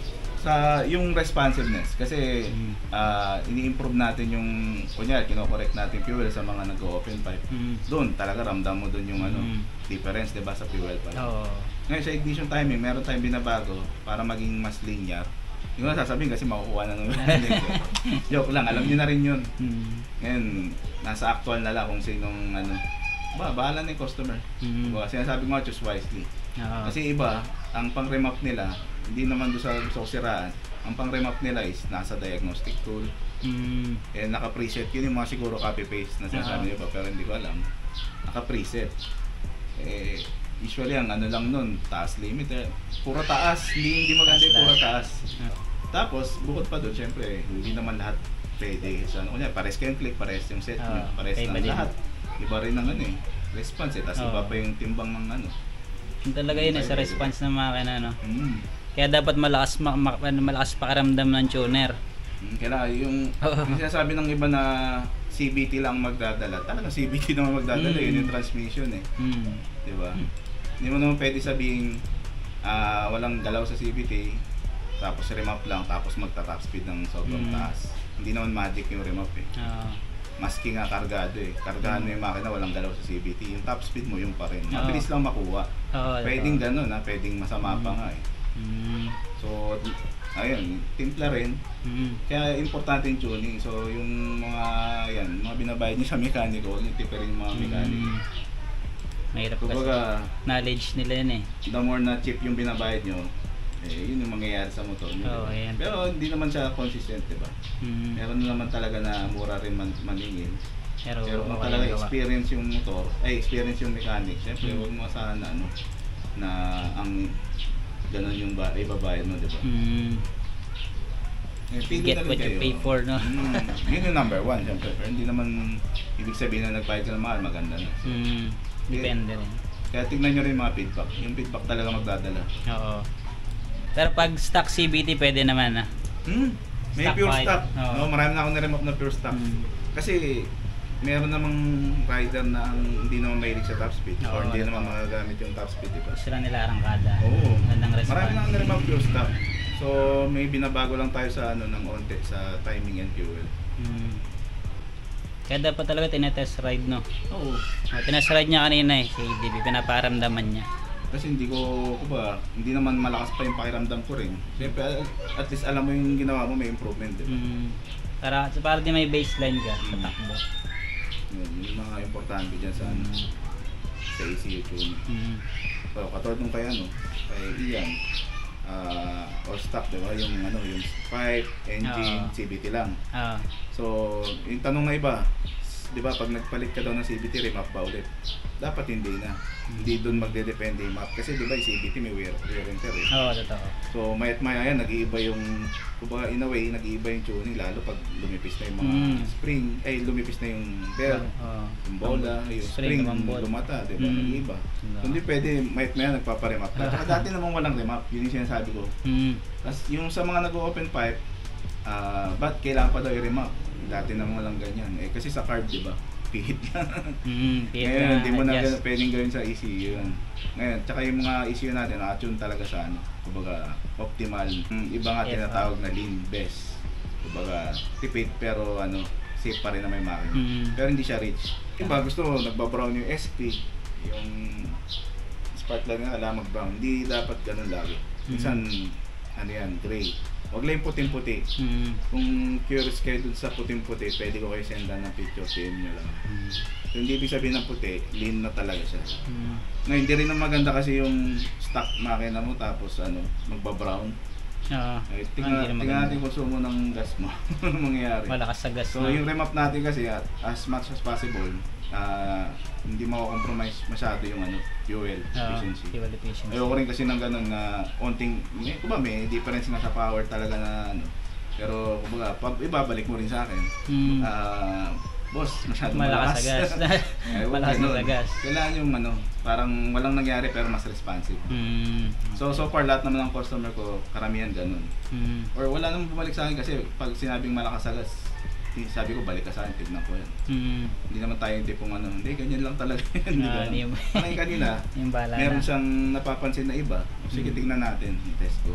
sa yung responsiveness kasi Mm. ah, ini-improve natin yung kunya kino-correct natin fuel sa mga nag-open pipe. Mm. Doon talaga ramdam mo doon yung ano Mm. difference 'di ba sa fuel pipe. Oo. Ngayon sa ignition timing meron tayong binabago para maging mas linear. Yung nga sasabihin kasi makukuha na naman natin. Joke lang, alam niyo na rin yun. Mm. Ngayon, nasa actual na lang kung sinong ano. Ba, bahala na yung customer. Mm. Diba? Sinasabi ko nga, choose wisely. Oo. Kasi iba, ang pang-remap nila, hindi naman doon sa gusto ko siraan. Ang pang-remap nila is nasa diagnostic tool. Mm. Eh, naka-preset. Yun yung mga siguro copy-paste na sinasabi niyo pa, pero hindi ko alam. Naka-preset. Eh, usually ang ano lang nun, taas limit eh. Puro taas, hindi, hindi maganda yung puro taas. Tapos, bukod pa doon, syempre, hindi naman lahat pwede. So, ano, kunya, pares kayong click, pares yung set nyo, Oo, pares iba ng din. lahat. Iba rin ang ano eh, response eh, tapos Oo. iba pa yung timbang ng ano. Yun talaga yun eh, sa response ng makina, no? Mm. Kaya dapat malakas, ma- ma- malakas pakiramdam ng tuner. Mm, Kaya yung, Oo. yung sinasabi ng iba na C B T lang magdadala, talaga C B T naman magdadala, Mm. yun yung transmission eh. Mm. Di ba? Hindi mo naman pwede sabihin ah, walang galaw sa C B T, tapos remap lang, tapos magta-top speed ng sobrang Mm. taas. Hindi naman magic yung remap eh. Oo. Maski nga kargado eh. Kargahan mo yung makina, walang galaw sa C B T. Yung top speed mo, yung pa rin. Oo. Mabilis lang makuha. Oo, Pwedeng totoo. ganun ha, pwedeng masama pa nga eh. Mm. So, ayun, timpla rin. Mm. Kaya importante yung tuning. So, yung mga, yan, mga binabayad niyo sa mekaniko, yung tipe rin yung mga mekaniko. Mm. Mahirap kasi. Kumbaga, Knowledge nila yun eh. the more na cheap yung binabayad nyo, eh, yun yung mangyayari sa motor nyo. Oo, diba? ayan. Pero hindi naman siya consistent, diba? Mm. Meron naman talaga na mura rin man maningin. Pero, Pero kung okay, talaga gawa. experience yung motor, ay experience yung mechanic, syempre Mm. huwag mo asahan na ano, na ang ganun yung ba, ibabayad mo, diba? Mm. Eh, pili Get na rin what you kayo. pay for, no? Mm, yun yung number one, syempre. Pero hindi naman ibig sabihin na nagbayad ka ng mahal, maganda na. So, Mm. Depende rin. kaya tignan nyo rin yung mga feedback. Yung feedback talaga magdadala. Oo. Pero pag stock C B T, pwede naman ah. Hmm, may Stock pure pipe. stock. Oo. No, marami na akong niremap na pure stock. Mm. Kasi meron namang rider na ang hindi naman mahilig sa top speed Oo, or hindi ano. naman magagamit yung top speed, diba? Gusto lang nila arangkada. Oo. Magandang response. Marami na akong niremap pure stock. So, may binabago lang tayo sa ano ng onte sa timing and fuel. Mm. Kaya dapat talaga tinetest ride, no? Oo. Oh, tinest ride niya kanina eh, si A D B, pinaparamdaman niya. Kasi hindi ko, ko ba, hindi naman malakas pa yung pakiramdam ko rin. Siyempre, at least alam mo yung ginawa mo, may improvement, diba? Mm. Para, para di may baseline ka sa takbo. Yun, yung mga importante dyan sa, ano, sa E C U tuning. Mm. So, katulad nung kay ano, kay Ian, ah all stock, diba? Yung ano, yung pipe, engine, Oo. C B T lang. Ah. So, yung tanong na iba, di ba, pag nagpalit ka daw ng C B T, remap ba ulit? Dapat hindi na. Hindi doon magde-depende yung map. Kasi di ba, yung C B T may wear, wear and tear eh. Oo, totoo. So, mayat maya yan, nag-iiba yung, kumbaga in a way, nag-iiba yung tuning, lalo pag lumipis na yung mga Mm. spring, ay lumipis na yung belt, Oo. yung bola, yung spring, lumambot. lumata, di ba, Mm. nag-iiba. Diba? So, hindi pwede, mayat maya nagpaparemap. At saka dati namang walang remap, yun yung sinasabi ko. Mm. Tapos yung sa mga nag-open pipe, ah ba't kailangan pa daw i-remap? Dati namang walang ganyan. Eh kasi sa carb, di ba? Pihit lang. Mm. Ngayon, hindi mo na adjust. ganun- pwedeng gawin sa E C U yun. Ngayon, tsaka yung mga E C U natin, na-attune talaga sa ano, kumbaga, optimal. Yung iba nga Yes, tinatawag na lean best. Kumbaga, tipid pero ano, safe pa rin na may makina. Mm. Pero hindi siya rich. Iba gusto, nagbabrown yung S P, yung spark plug nga, alam mag-brown. Hindi dapat ganun lagi. Minsan, ano yan, gray. Huwag lang yung puting-puti. Mm. Kung curious kayo dun sa puting-puti, pwede ko kayo sendan ng picture, P M nyo lang. Mm. So, hindi ibig sabihin ng puti, lean na talaga siya. Mm. Ngayon, hindi rin ang maganda kasi yung stock makina mo tapos ano, magba-brown. Oo. Ay, Ah, tingnan, hindi na tingnan maganda. natin konsumo ng gas mo. Ano mangyayari? Malakas sa gas So, na. yung remap natin kasi, at as much as possible, ah, hindi mako-compromise masyado yung ano, fuel Oo, efficiency. fuel efficiency. Ayoko rin kasi ng ganun na onting, may, kumbaga may difference nga sa power talaga na ano. Pero kumbaga, pag ibabalik mo rin sa akin, Mm. ah, boss, masyado Malakas malakas. sa gas. Ay, huwag Malakas ganun. sa gas. Kailangan yung ano, parang walang nangyari pero mas responsive. Mm. So, so far lahat naman ng customer ko, karamihan ganun. Mm. Or wala namang bumalik sa akin kasi pag sinabing malakas sa gas, eh, sabi ko balik ka sa akin, tignan ko yan. Mm. Hindi naman tayo yung tipong ano, hindi, ganyan lang talaga yan. Hindi Ah, ganun. hindi mo- Parang yung kanina, Yung bala meron na. siyang napapansin na iba. Sige, Mm. tignan natin, i-test ko.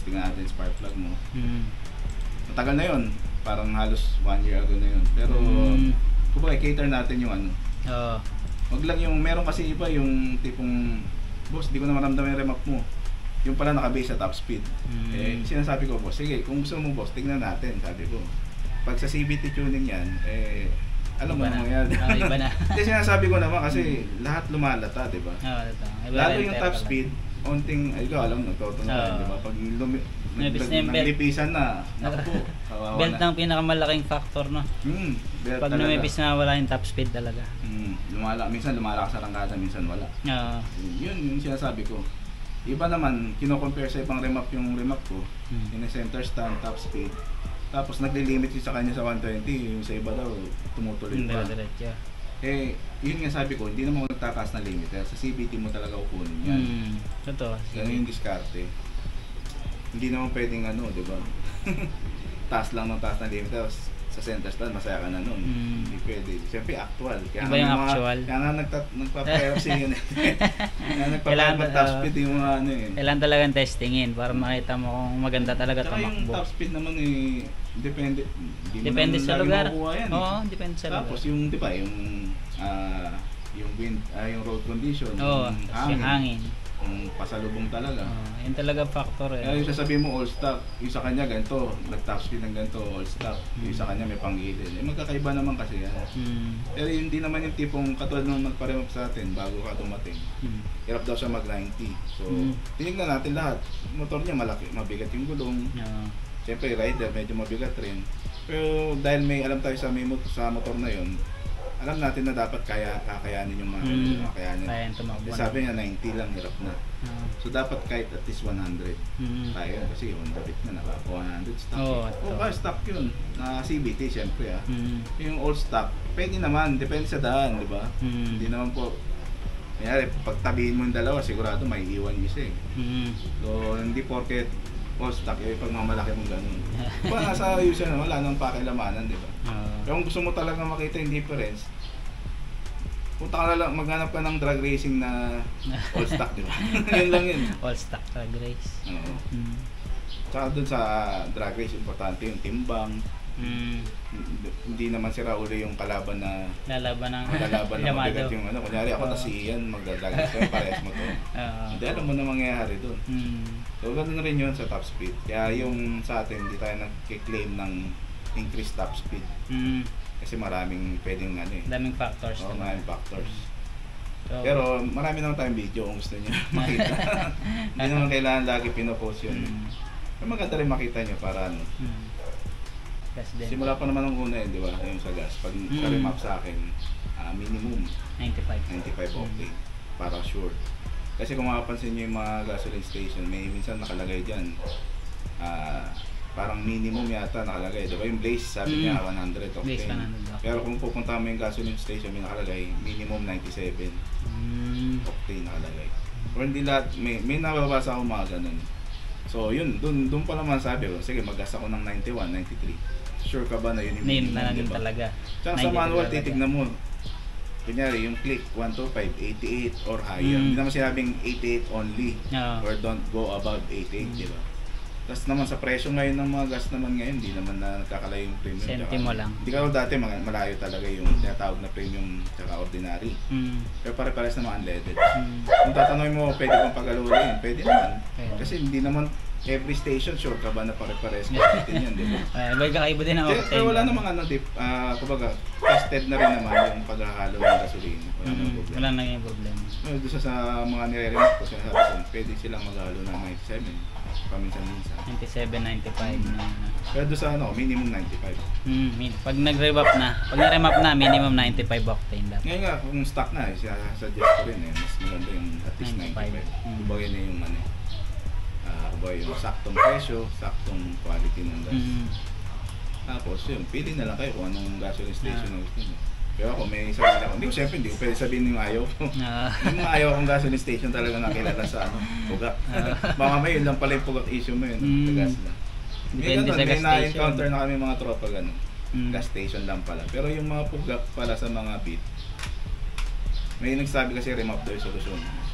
tingnan natin yung spark plug mo. Mm. Matagal na yun, parang halos one year ago na yun. Pero, Mm. kumbaga, cater natin yung ano. Oo. Wag lang yung, meron kasi iba yung tipong, boss, di ko na maramdaman yung remap mo. Yung pala nakabase sa top speed. Mm. Eh, sinasabi ko, boss, sige, kung gusto mo, boss, tingnan natin, sabi ko. Pag sa C V T tuning yan, eh, alam mo Iba na. naman yan. Oo, iba na. Hindi, sinasabi ko naman kasi lahat lumalata, di ba? Oo, ito. Iba Lalo rin, yung pero top pala. speed, onting, ay ikaw alam, nagtutunan, Oo. di ba? Pag lumi, Nabis nag, na yung belt. naglipisan na, naku po, kawawa Belt na. ang pinakamalaking factor, no? Hmm, belt Pag talaga. numipis na wala yung top speed talaga. Hmm, lumala, minsan lumalakas sa rangkada, minsan wala. Oo. Yun yung sinasabi ko. Iba naman, kino-compare sa ibang remap yung remap ko, Hmm. yung center stand, top speed. Tapos naglilimit yung sa kanya sa one twenty, yung sa iba daw tumutuloy Yung pa. dire-diretso. Eh, yun nga sabi ko, hindi naman ako nagtataas ng limit. Kaya sa C B T mo talaga kukunin yan. Hmm. Totoo. Ganun yung diskarte. Hindi naman pwedeng ano, di ba? Taas lang ng taas ng limit. Tapos sa center stand, masaya ka na nun. Mm. Hindi pwede. Siyempre, actual. Kaya Iba yung nga mga- actual. Kaya nga nagta- nagpapayap siya yun. Kaya Kailangan nagpapayap ba- top oo. speed yung mga ano eh. Kailangan talagang testingin para makita mo kung maganda talaga Tsaka yung tumakbo. top speed naman eh, depende. Di mo Depende naman sa lagi lugar. makukuha yan, eh. Oo, depende sa Tapos lugar. yung, di ba, yung ah, yung wind, ah, yung road condition, Oo, yung tapos yung hangin. yung pasalubong talaga. Oo, yun talaga factor eh. Kaya yung sasabihin mo all stock, yung sa kanya ganito, nag-top speed ng ganito, all stock. Yung sa kanya may pang-gilid. Eh, magkakaiba naman kasi yan. Hmm. Pero hindi naman yung tipong katulad nung nagparemap sa atin bago ka dumating. Hmm. Hirap daw siya mag ninety. So, Mm. tinignan natin lahat. Motor niya malaki, mabigat yung gulong. Oo. Siyempre rider, medyo mabigat rin. Pero dahil may alam tayo sa, may mot- sa motor na yun, alam natin na dapat kaya kakayanin yung mga Hmm. kakayanin. Kaya yung tumakbo. Eh, sabi niya ninety lang, hirap na. Oo. So dapat kahit at least one hundred. Hmm. Tayo kasi Honda Beat na naka one hundred stock. Oo, eh. ito. Oh, kaya stock yun. Na C B T siyempre ah. Hmm. Yung all stock, pwede naman, depende sa daan, di ba? Hmm. Hindi naman po, kaya pag tabihin mo yung dalawa, sigurado may iwan yung isa eh. Hmm. So hindi porket all stock, eh, pag mamalaki mong ganun. Diba, nasa user na, wala nang pakilamanan, di ba? Oo. Pero kung gusto mo talaga makita yung difference, punta ka na lang, maghanap ka ng drag racing na all stock, di ba? Yun lang yun. All stock drag race. Oo. Hmm. Tsaka dun sa drag race, importante yung timbang. Hmm. Hindi naman si Raul yung kalaban na Lalaban ng lalaban na Yamado. mabigat yung ano. Kunyari ako Oo. tas si Ian magdadrag race kayo, parehas mo to. Oo. Hindi alam mo na mangyayari dun. Hmm. So ganun rin yun sa top speed. Kaya yung sa atin, hindi tayo nag-claim ng increased top speed. Hmm. Kasi maraming pwedeng ano eh. Daming factors. Oo, talaga. maraming factors. So, Pero marami naman tayong video kung gusto niyo makita. Hindi naman kailangan lagi pinopost yun. hmm. Pero maganda rin makita nyo para ano. Hmm. Gas din. Simula pa naman ng una eh, di ba? Yung sa gas. Pag Mm. sa remap sa akin, ah, minimum ninety-five. ninety-five octane para sure. Kasi kung makapansin nyo yung mga gasoline station, may minsan nakalagay dyan. Ah, parang minimum yata nakalagay. Di ba yung Blaze sabi Mm. niya one hundred Blaze octane. one hundred octane. Pero kung pupunta mo yung gasoline station, may nakalagay minimum ninety-seven Hmm. octane nakalagay. Or hindi lahat, may, may nababasa akong mga ganun. So yun, dun, dun pa naman sabi ko, sige mag-gas ako ng ninety-one, ninety-three. Sure ka ba na yun yung Name minimum, na di din ba? talaga. Tsaka sa ninety manual, talaga. titignan mo. Kunyari, yung click one twenty-five, eighty-eight or higher. Mm. Hindi naman sinabing eighty-eight only. Oo. Or don't go above eighty-eight, Mm. di ba? Tapos naman sa presyo ngayon ng mga gas naman ngayon, hindi naman na nagkakalayo yung premium. Sentimo tsaka- lang. Hindi ka dati mga malayo talaga yung tinatawag na premium tsaka ordinary. Hmm. Pero pare-pares na mga unleaded. Hmm. Kung tatanungin mo, pwede bang pag-aluhin? Pwede naman. Pwede. Kasi hindi naman every station sure ka ba na pare-pares natin yan, di ba? Ah, iba kakaiba din ang Kaya, octane. kaya wala namang ano, tip, ah, kumbaga, tested na rin naman yung paghahalo ng gasolina. Wala namang Hmm. problema. Wala nang yung problema. Well, doon sa, sa mga nire-remote ko, sinasabi ko, pwede silang maghalo ng ninety-seven, paminsan-minsan. ninety-seven, ninety-five na. Pero doon sa ano, minimum ninety-five. Hmm. min- Pag nag-rev up na, pag na-rev up na, minimum ninety-five octane dapat. Ngayon nga, kung stock na, eh, sinasuggest ko rin eh, mas maganda yung at least ninety-five. ninety-five. Mm. Kumbaga na yung ano, ah, kumbaga yung saktong presyo, saktong quality ng gas. Hmm. Tapos yun, pili na lang kayo kung anong gasoline station Ah. na gusto nyo. Pero ako may sarili ako. Hindi ko, siyempre, hindi ko pwede sabihin yung ayaw ko. Ah. Yung mga ayaw kong gasoline station talaga nakilala sa ano, pugak. Baka may yun lang pala yung pugak issue mo yun, Mm. sa gas na. May Depende ganun, sa gas may station. na-encounter na kami mga tropa ganun. Hmm. Gas station lang pala. Pero yung mga pugak para sa mga pit, may nagsabi kasi remap daw yung solusyon.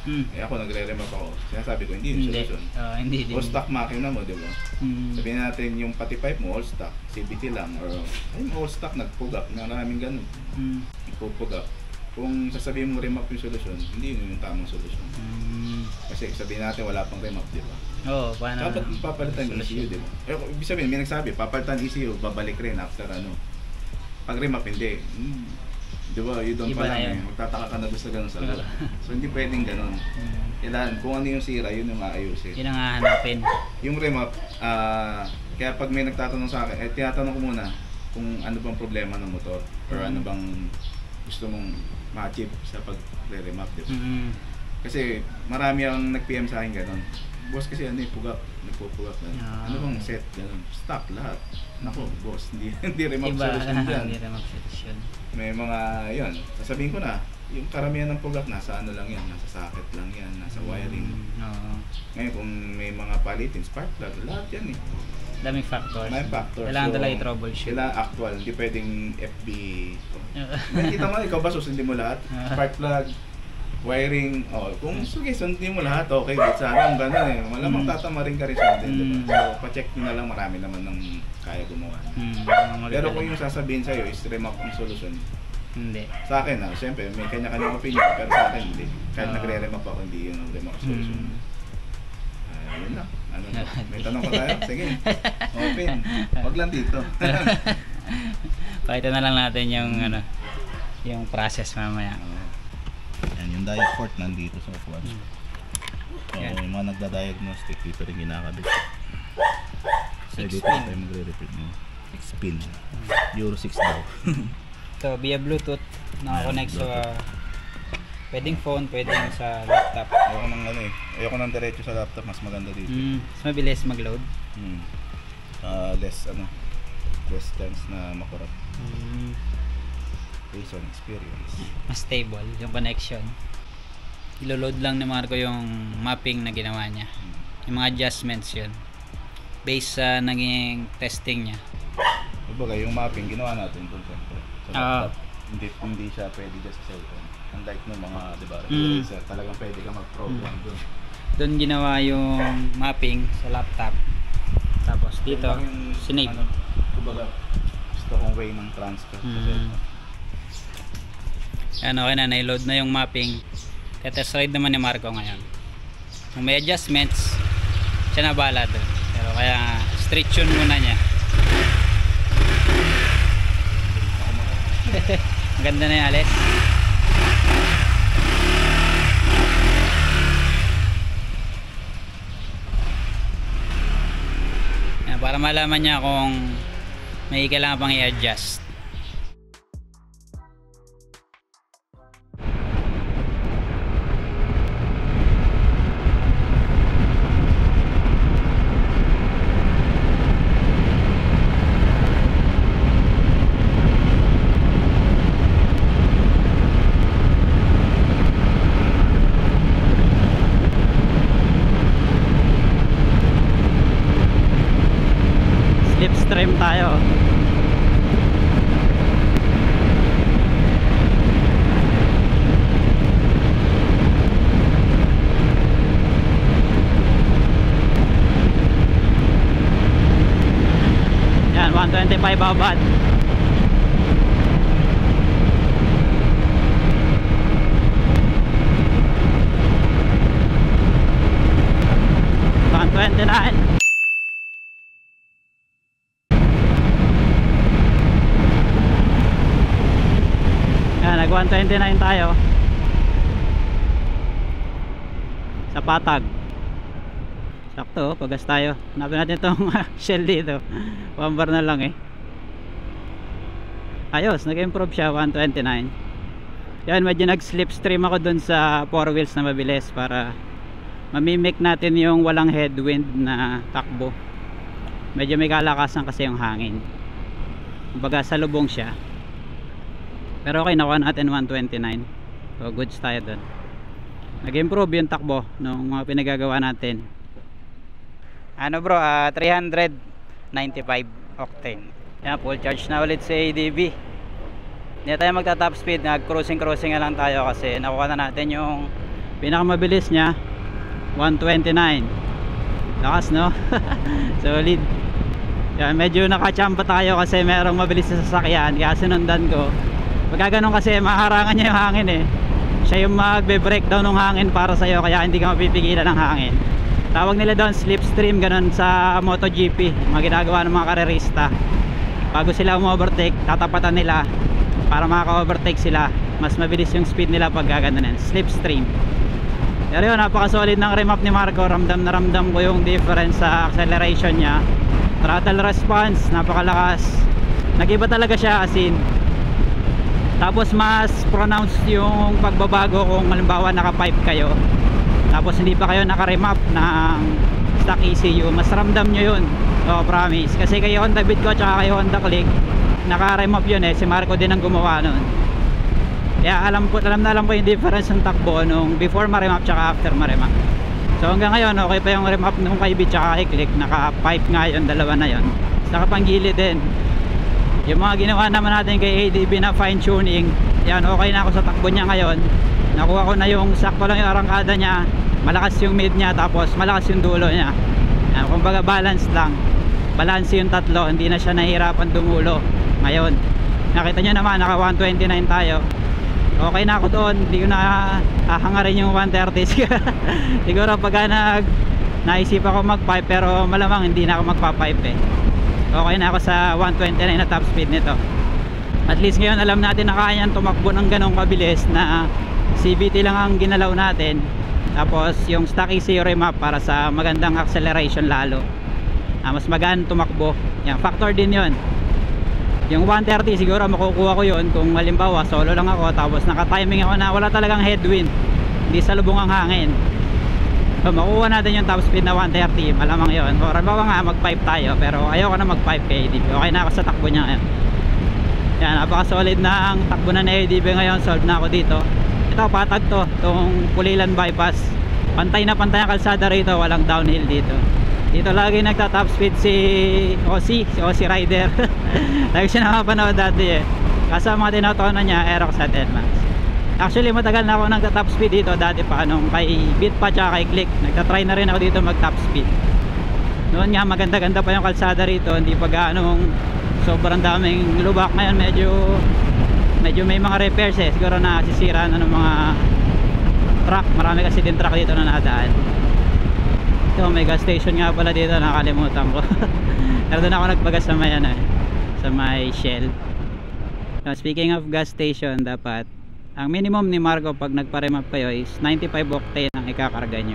Hmm. Eh ako nagre-remap ako. Sinasabi ko, hindi yung Hindi. solusyon. Oh, hindi din. O stock makina mo, di ba? Hmm. Sabihin natin yung pati pipe mo, all stock, C V T lang, or ay all stock, nagpugap, maraming ganun, Hmm. nagpupugap. Kung sasabihin mo remap yung solusyon, hindi yun yung tamang solusyon. Hmm. Kasi sabihin natin wala pang remap, di ba? Oo, paano? Dapat papalitan yung E C U, di ba? Eh, ibig sabihin, may nagsabi, papalitan E C U, babalik rin after ano. Pag remap, hindi. Hmm. Di ba, you don't Iba pa na lang yun. eh. Magtataka ka na doon sa ganun sa loob. So hindi pwedeng ganun. Hmm. Kailangan, kung ano yung sira, yun yung aayusin. Yun ang hahanapin. Yung remap, ah, kaya pag may nagtatanong sa akin, eh tinatanong ko muna kung ano bang problema ng motor or Mm. ano bang gusto mong ma-achieve sa pag-remap, di ba? Hmm. Kasi marami ang nag-P M sa akin ganun. Boss kasi ano eh, pugap, nagpupugap na. Ah. Ano bang set, ganun. Stock lahat. Nako, boss, hindi hindi remap Iba, solution dyan. hindi remap solution. May mga, yun, sasabihin ko na, yung karamihan ng pugap nasa ano lang yan, nasa socket lang yan, nasa wiring. Hmm. Oo. Ngayon kung may mga palitin, spark plug, lahat yan eh. Daming factors. May factor. Kailangan So, talaga i-troubleshoot. Kailangan actual, hindi pwedeng F B. Nakikita mo, ikaw ba susundin mo lahat? Spark plug, wiring, oh, kung sige, sundin mo lahat, okay, but sana kung gano'n eh, malamang Mm. tatama rin ka rin sundin, Mm. diba? So, pa-check nyo na lang, marami naman ng kaya gumawa. Hmm. Pero kung yung sasabihin sa'yo is remap ang solusyon, Hindi. sa akin, ah, siyempre, may kanya-kanyang opinion, pero sa akin, hindi. Kahit Ah. nagre-remap ako, hindi yun ang remap solution. Hmm. Ah, yun lang. Ano ba? May tanong pa tayo? Sige. Open. Wag lang dito. Pakita na lang natin yung ano, yung process mamaya. Yan, yung diet port nandito sa upuan. Hmm. So, Yan. yung mga nagda-diagnostic, dito rin ginakabit. Kasi Six dito pin. tayo magre-repeat nyo. six pin. Euro six daw. So, via Bluetooth, nakakonect sa pwedeng phone, pwedeng sa laptop. Ayoko nang ano eh. Ayoko nang diretso sa laptop. Mas maganda dito. Mm, mas mabilis mag-load. Hmm. Ah, less ano. Less chance na makorap. Mm, Based on experience. mas stable yung connection. Ilo-load lang ni Marco yung mapping na ginawa niya. Yung mga adjustments yun. Based sa naging testing niya. Kumbaga, yung mapping ginawa natin doon siyempre. Sa Oo. laptop. Hindi, hindi siya pwede just sa cellphone. Unlike ng mga, di ba, Mm. eraser, talagang pwede ka mag-program doon. Doon ginawa yung mapping sa laptop. Tapos dito, Yun lang yung, sinave. Ano, kumbaga, gusto kong way ng transfer sa Mm. cellphone. Yan, okay na, na-load na yung mapping. Test ride naman ni Marco ngayon. Kung may adjustments, siya na bahala doon. Pero kaya straight tune muna niya. Ang ganda na yung alis. Yan, para malaman niya kung may kailangan pang i-adjust. Slipstream tayo. Yan, one twenty-five abad. one twenty-nine. Yan, nag one twenty-nine tayo sa Patag. Sakto, oh, pagas tayo. Hanapin natin itong shell dito. One bar na lang eh. Ayos, nag-improve siya, one twenty-nine. Yan, medyo nag-slipstream ako dun sa four wheels na mabilis para mamimik natin yung walang headwind na takbo. Medyo may kalakasan kasi yung hangin. Kumbaga salubong siya. Pero okay, nakuha natin one twenty-nine. So goods tayo dun. Nag-improve yung takbo ng mga pinagagawa natin. Ano bro, uh, three ninety-five octane. Yan, full charge na ulit sa A D B. Hindi tayo magta top speed, nag cruising cruising na lang tayo kasi nakuha na natin yung Pinakamabilis niya one twenty-nine. Lakas, no? Solid. Yan, medyo nakachamba tayo kasi merong mabilis na sasakyan, kaya sinundan ko. Pagka ganun kasi maharangan niya yung hangin eh. Siya yung magbe-breakdown ng hangin para sa'yo, kaya hindi ka mapipigilan ng hangin. Tawag nila doon slipstream, ganun sa MotoGP, mga ginagawa ng mga karerista. Bago sila umovertake, tatapatan nila para maka-overtake sila. Mas mabilis yung speed nila pag gaganon, slipstream. Pero yun, napaka-solid ng remap ni Marco. Ramdam na ramdam ko yung difference sa acceleration niya. Throttle response, napakalakas. Nag-iba talaga siya as in. Tapos mas pronounced yung pagbabago kung halimbawa naka-pipe kayo. Tapos hindi pa kayo naka-remap ng stock E C U. Mas ramdam nyo yun. So, promise. Kasi kay Honda Beat ko at kay Honda Click, naka-remap yun eh. Si Marco din ang gumawa nun. Kaya alam, po, alam na alam ko yung difference ng takbo nung before ma-remap tsaka after ma-remap. So hanggang ngayon okay pa yung remap nung kay Beat tsaka kay Click. Naka-pipe nga yun, dalawa na yun. Nakapanggilid din. Yung mga ginawa naman natin kay A D B na fine tuning, yan, okay na ako sa takbo niya ngayon. Nakuha ko na yung sakto lang yung arangkada niya, malakas yung mid niya, tapos malakas yung dulo niya. Yan, kumbaga balance lang, balance yung tatlo, hindi na siya nahihirapan dumulo ngayon. Nakita nyo naman, naka one twenty-nine tayo. Okay na ako doon, hindi ko na hahangarin yung one thirty. Siguro pagka nag naisip ako mag-pipe, pero malamang hindi na ako magpa-pipe eh. Okay na ako sa one twenty-nine na top speed nito. At least ngayon alam natin na kaya niyang tumakbo ng ganong kabilis, na C V T lang ang ginalaw natin. Tapos yung stock E C U remap para sa magandang acceleration lalo. Ah, mas magaan tumakbo. Yan, factor din yon. Yung one thirty siguro makukuha ko yon kung halimbawa solo lang ako, tapos naka-timing ako na wala talagang headwind, hindi sa lubong ang hangin. So makuha natin yung top speed na one thirty, malamang yon. O halimbawa nga mag-pipe tayo, pero ayoko na mag-pipe kay A D B. Okay na ako sa takbo niya ngayon. Yan, napaka-solid na ang takbo na ni A D B ngayon. Solve na ako dito. Ito, patag to, itong Pulilan bypass. Pantay na pantay ang kalsada rito, walang downhill dito. Dito lagi nagta-top speed si Ozzy, si Ozzy Rider. Lagi siya nakapanood dati eh. Kaso mga tinatono niya, Aerox at N MAX. Actually matagal na ako nagta-top speed dito dati pa, nung kay Beat pa tsaka kay Click. Nagta-try na rin ako dito mag-top speed. Noon nga maganda-ganda pa yung kalsada rito, hindi pa gaanong sobrang daming lubak. Ngayon medyo medyo may mga repairs eh, siguro na sisira na ng mga truck. Marami kasi din truck dito na nadaan. Ito, may gas station nga pala dito, nakalimutan ko. Pero doon ako nagpagas sa may ano eh, sa may Shell. So, speaking of gas station, dapat ang minimum ni Marco pag nagpa-remap kayo is ninety-five octane ang ikakarga nyo.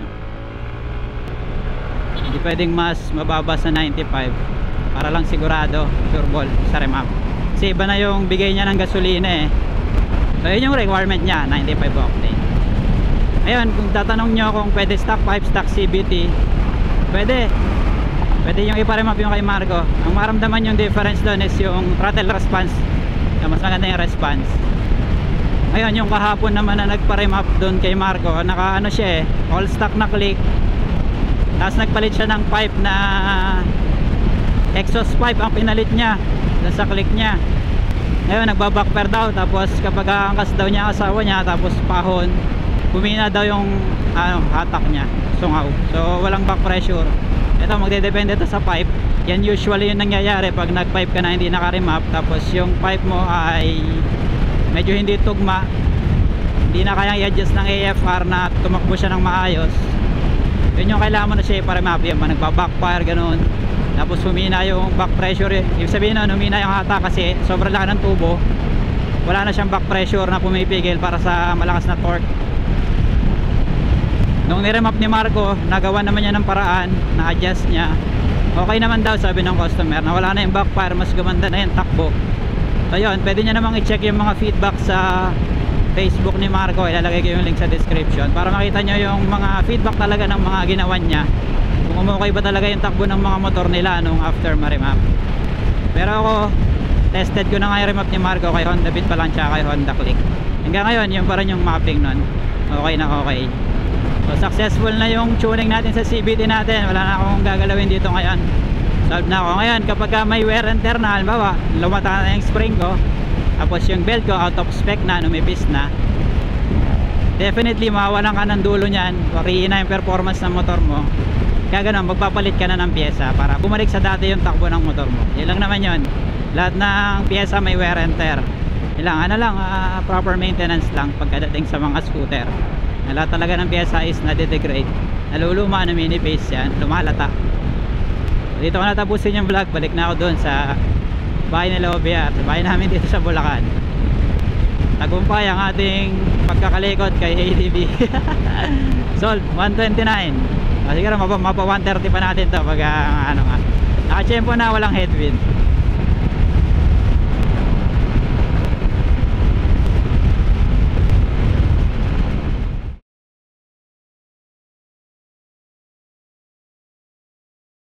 Hindi pwedeng mas mababa sa ninety-five, para lang sigurado turbol sa remap. Kasi iba na yung bigay niya ng gasolina eh. So yun yung requirement niya, ninety-five octane. Ayun, kung tatanong nyo kung pwede stock pipe, stock C V T, pwede. Pwede yung ipa-remap yung kay Marco. Ang maramdaman yung difference doon is yung throttle response. Mas maganda yung response. Ayun, yung kahapon naman na nagpa-remap doon kay Marco, naka ano siya eh, all stock na Click. Tapos nagpalit siya ng pipe na exhaust pipe ang pinalit niya doon sa Click niya. Ngayon nagbabackfire daw, tapos kapag angkas daw niya asawa niya, tapos pahon, bumina daw yung ano, hatak niya, sungaw. So walang back pressure. Ito, magdedepende ito sa pipe. Yan usually yung nangyayari pag nag-pipe ka na hindi naka-remap, tapos yung pipe mo ay medyo hindi tugma, hindi na kayang i-adjust ng A F R na tumakbo siya ng maayos. Yun yung kailangan mo na siya i-remap. Yan ba, nagbabackfire ganun, tapos humina yung back pressure. Ibig sabihin nun, humina yung hatak kasi sobrang laki ng tubo, wala na siyang back pressure na pumipigil para sa malakas na torque. Nung niremap ni Marco, nagawa naman niya ng paraan, na-adjust niya. Okay naman daw, sabi ng customer, na wala na yung backfire, mas gumanda na yung takbo. So yun, pwede niya namang i-check yung mga feedback sa Facebook ni Marco. Ilalagay ko yung link sa description para makita nyo yung mga feedback talaga ng mga ginawa niya, kung umukay ba talaga yung takbo ng mga motor nila nung after ma-remap. Pero ako, tested ko na nga yung remap ni Marco kay Honda Beat pa lang tsaka kay Honda Click. Hanggang ngayon, yung parang yung mapping nun, okay na okay. So successful na yung tuning natin sa C V T natin. Wala na akong gagalawin dito ngayon. Solve na ako ngayon. Kapag may wear and tear na, halimbawa lumata na yung spring ko, tapos yung belt ko out of spec na, numipis na, definitely mawawalan ka ng dulo niyan, mahina yung performance ng motor mo. Kaya ganun, magpapalit ka na ng pyesa para bumalik sa dati yung takbo ng motor mo. Yun lang naman yun. Lahat ng pyesa may wear and tear. Ilang ano lang, uh, proper maintenance lang pagkadating sa mga scooter. Lahat talaga ng pyesa is nade-degrade, naluluma, na mini-face yan, lumalata. Dito ko natapusin yung vlog. Balik na ako doon sa bahay nila O B R, sa bahay namin dito sa Bulacan. Tagumpay ang ating pagkakalikot kay A D B. Sold one twenty-nine. O, siguro mapa, mapa one thirty pa natin to pag uh, ano nga, nakachempo na, walang headwind.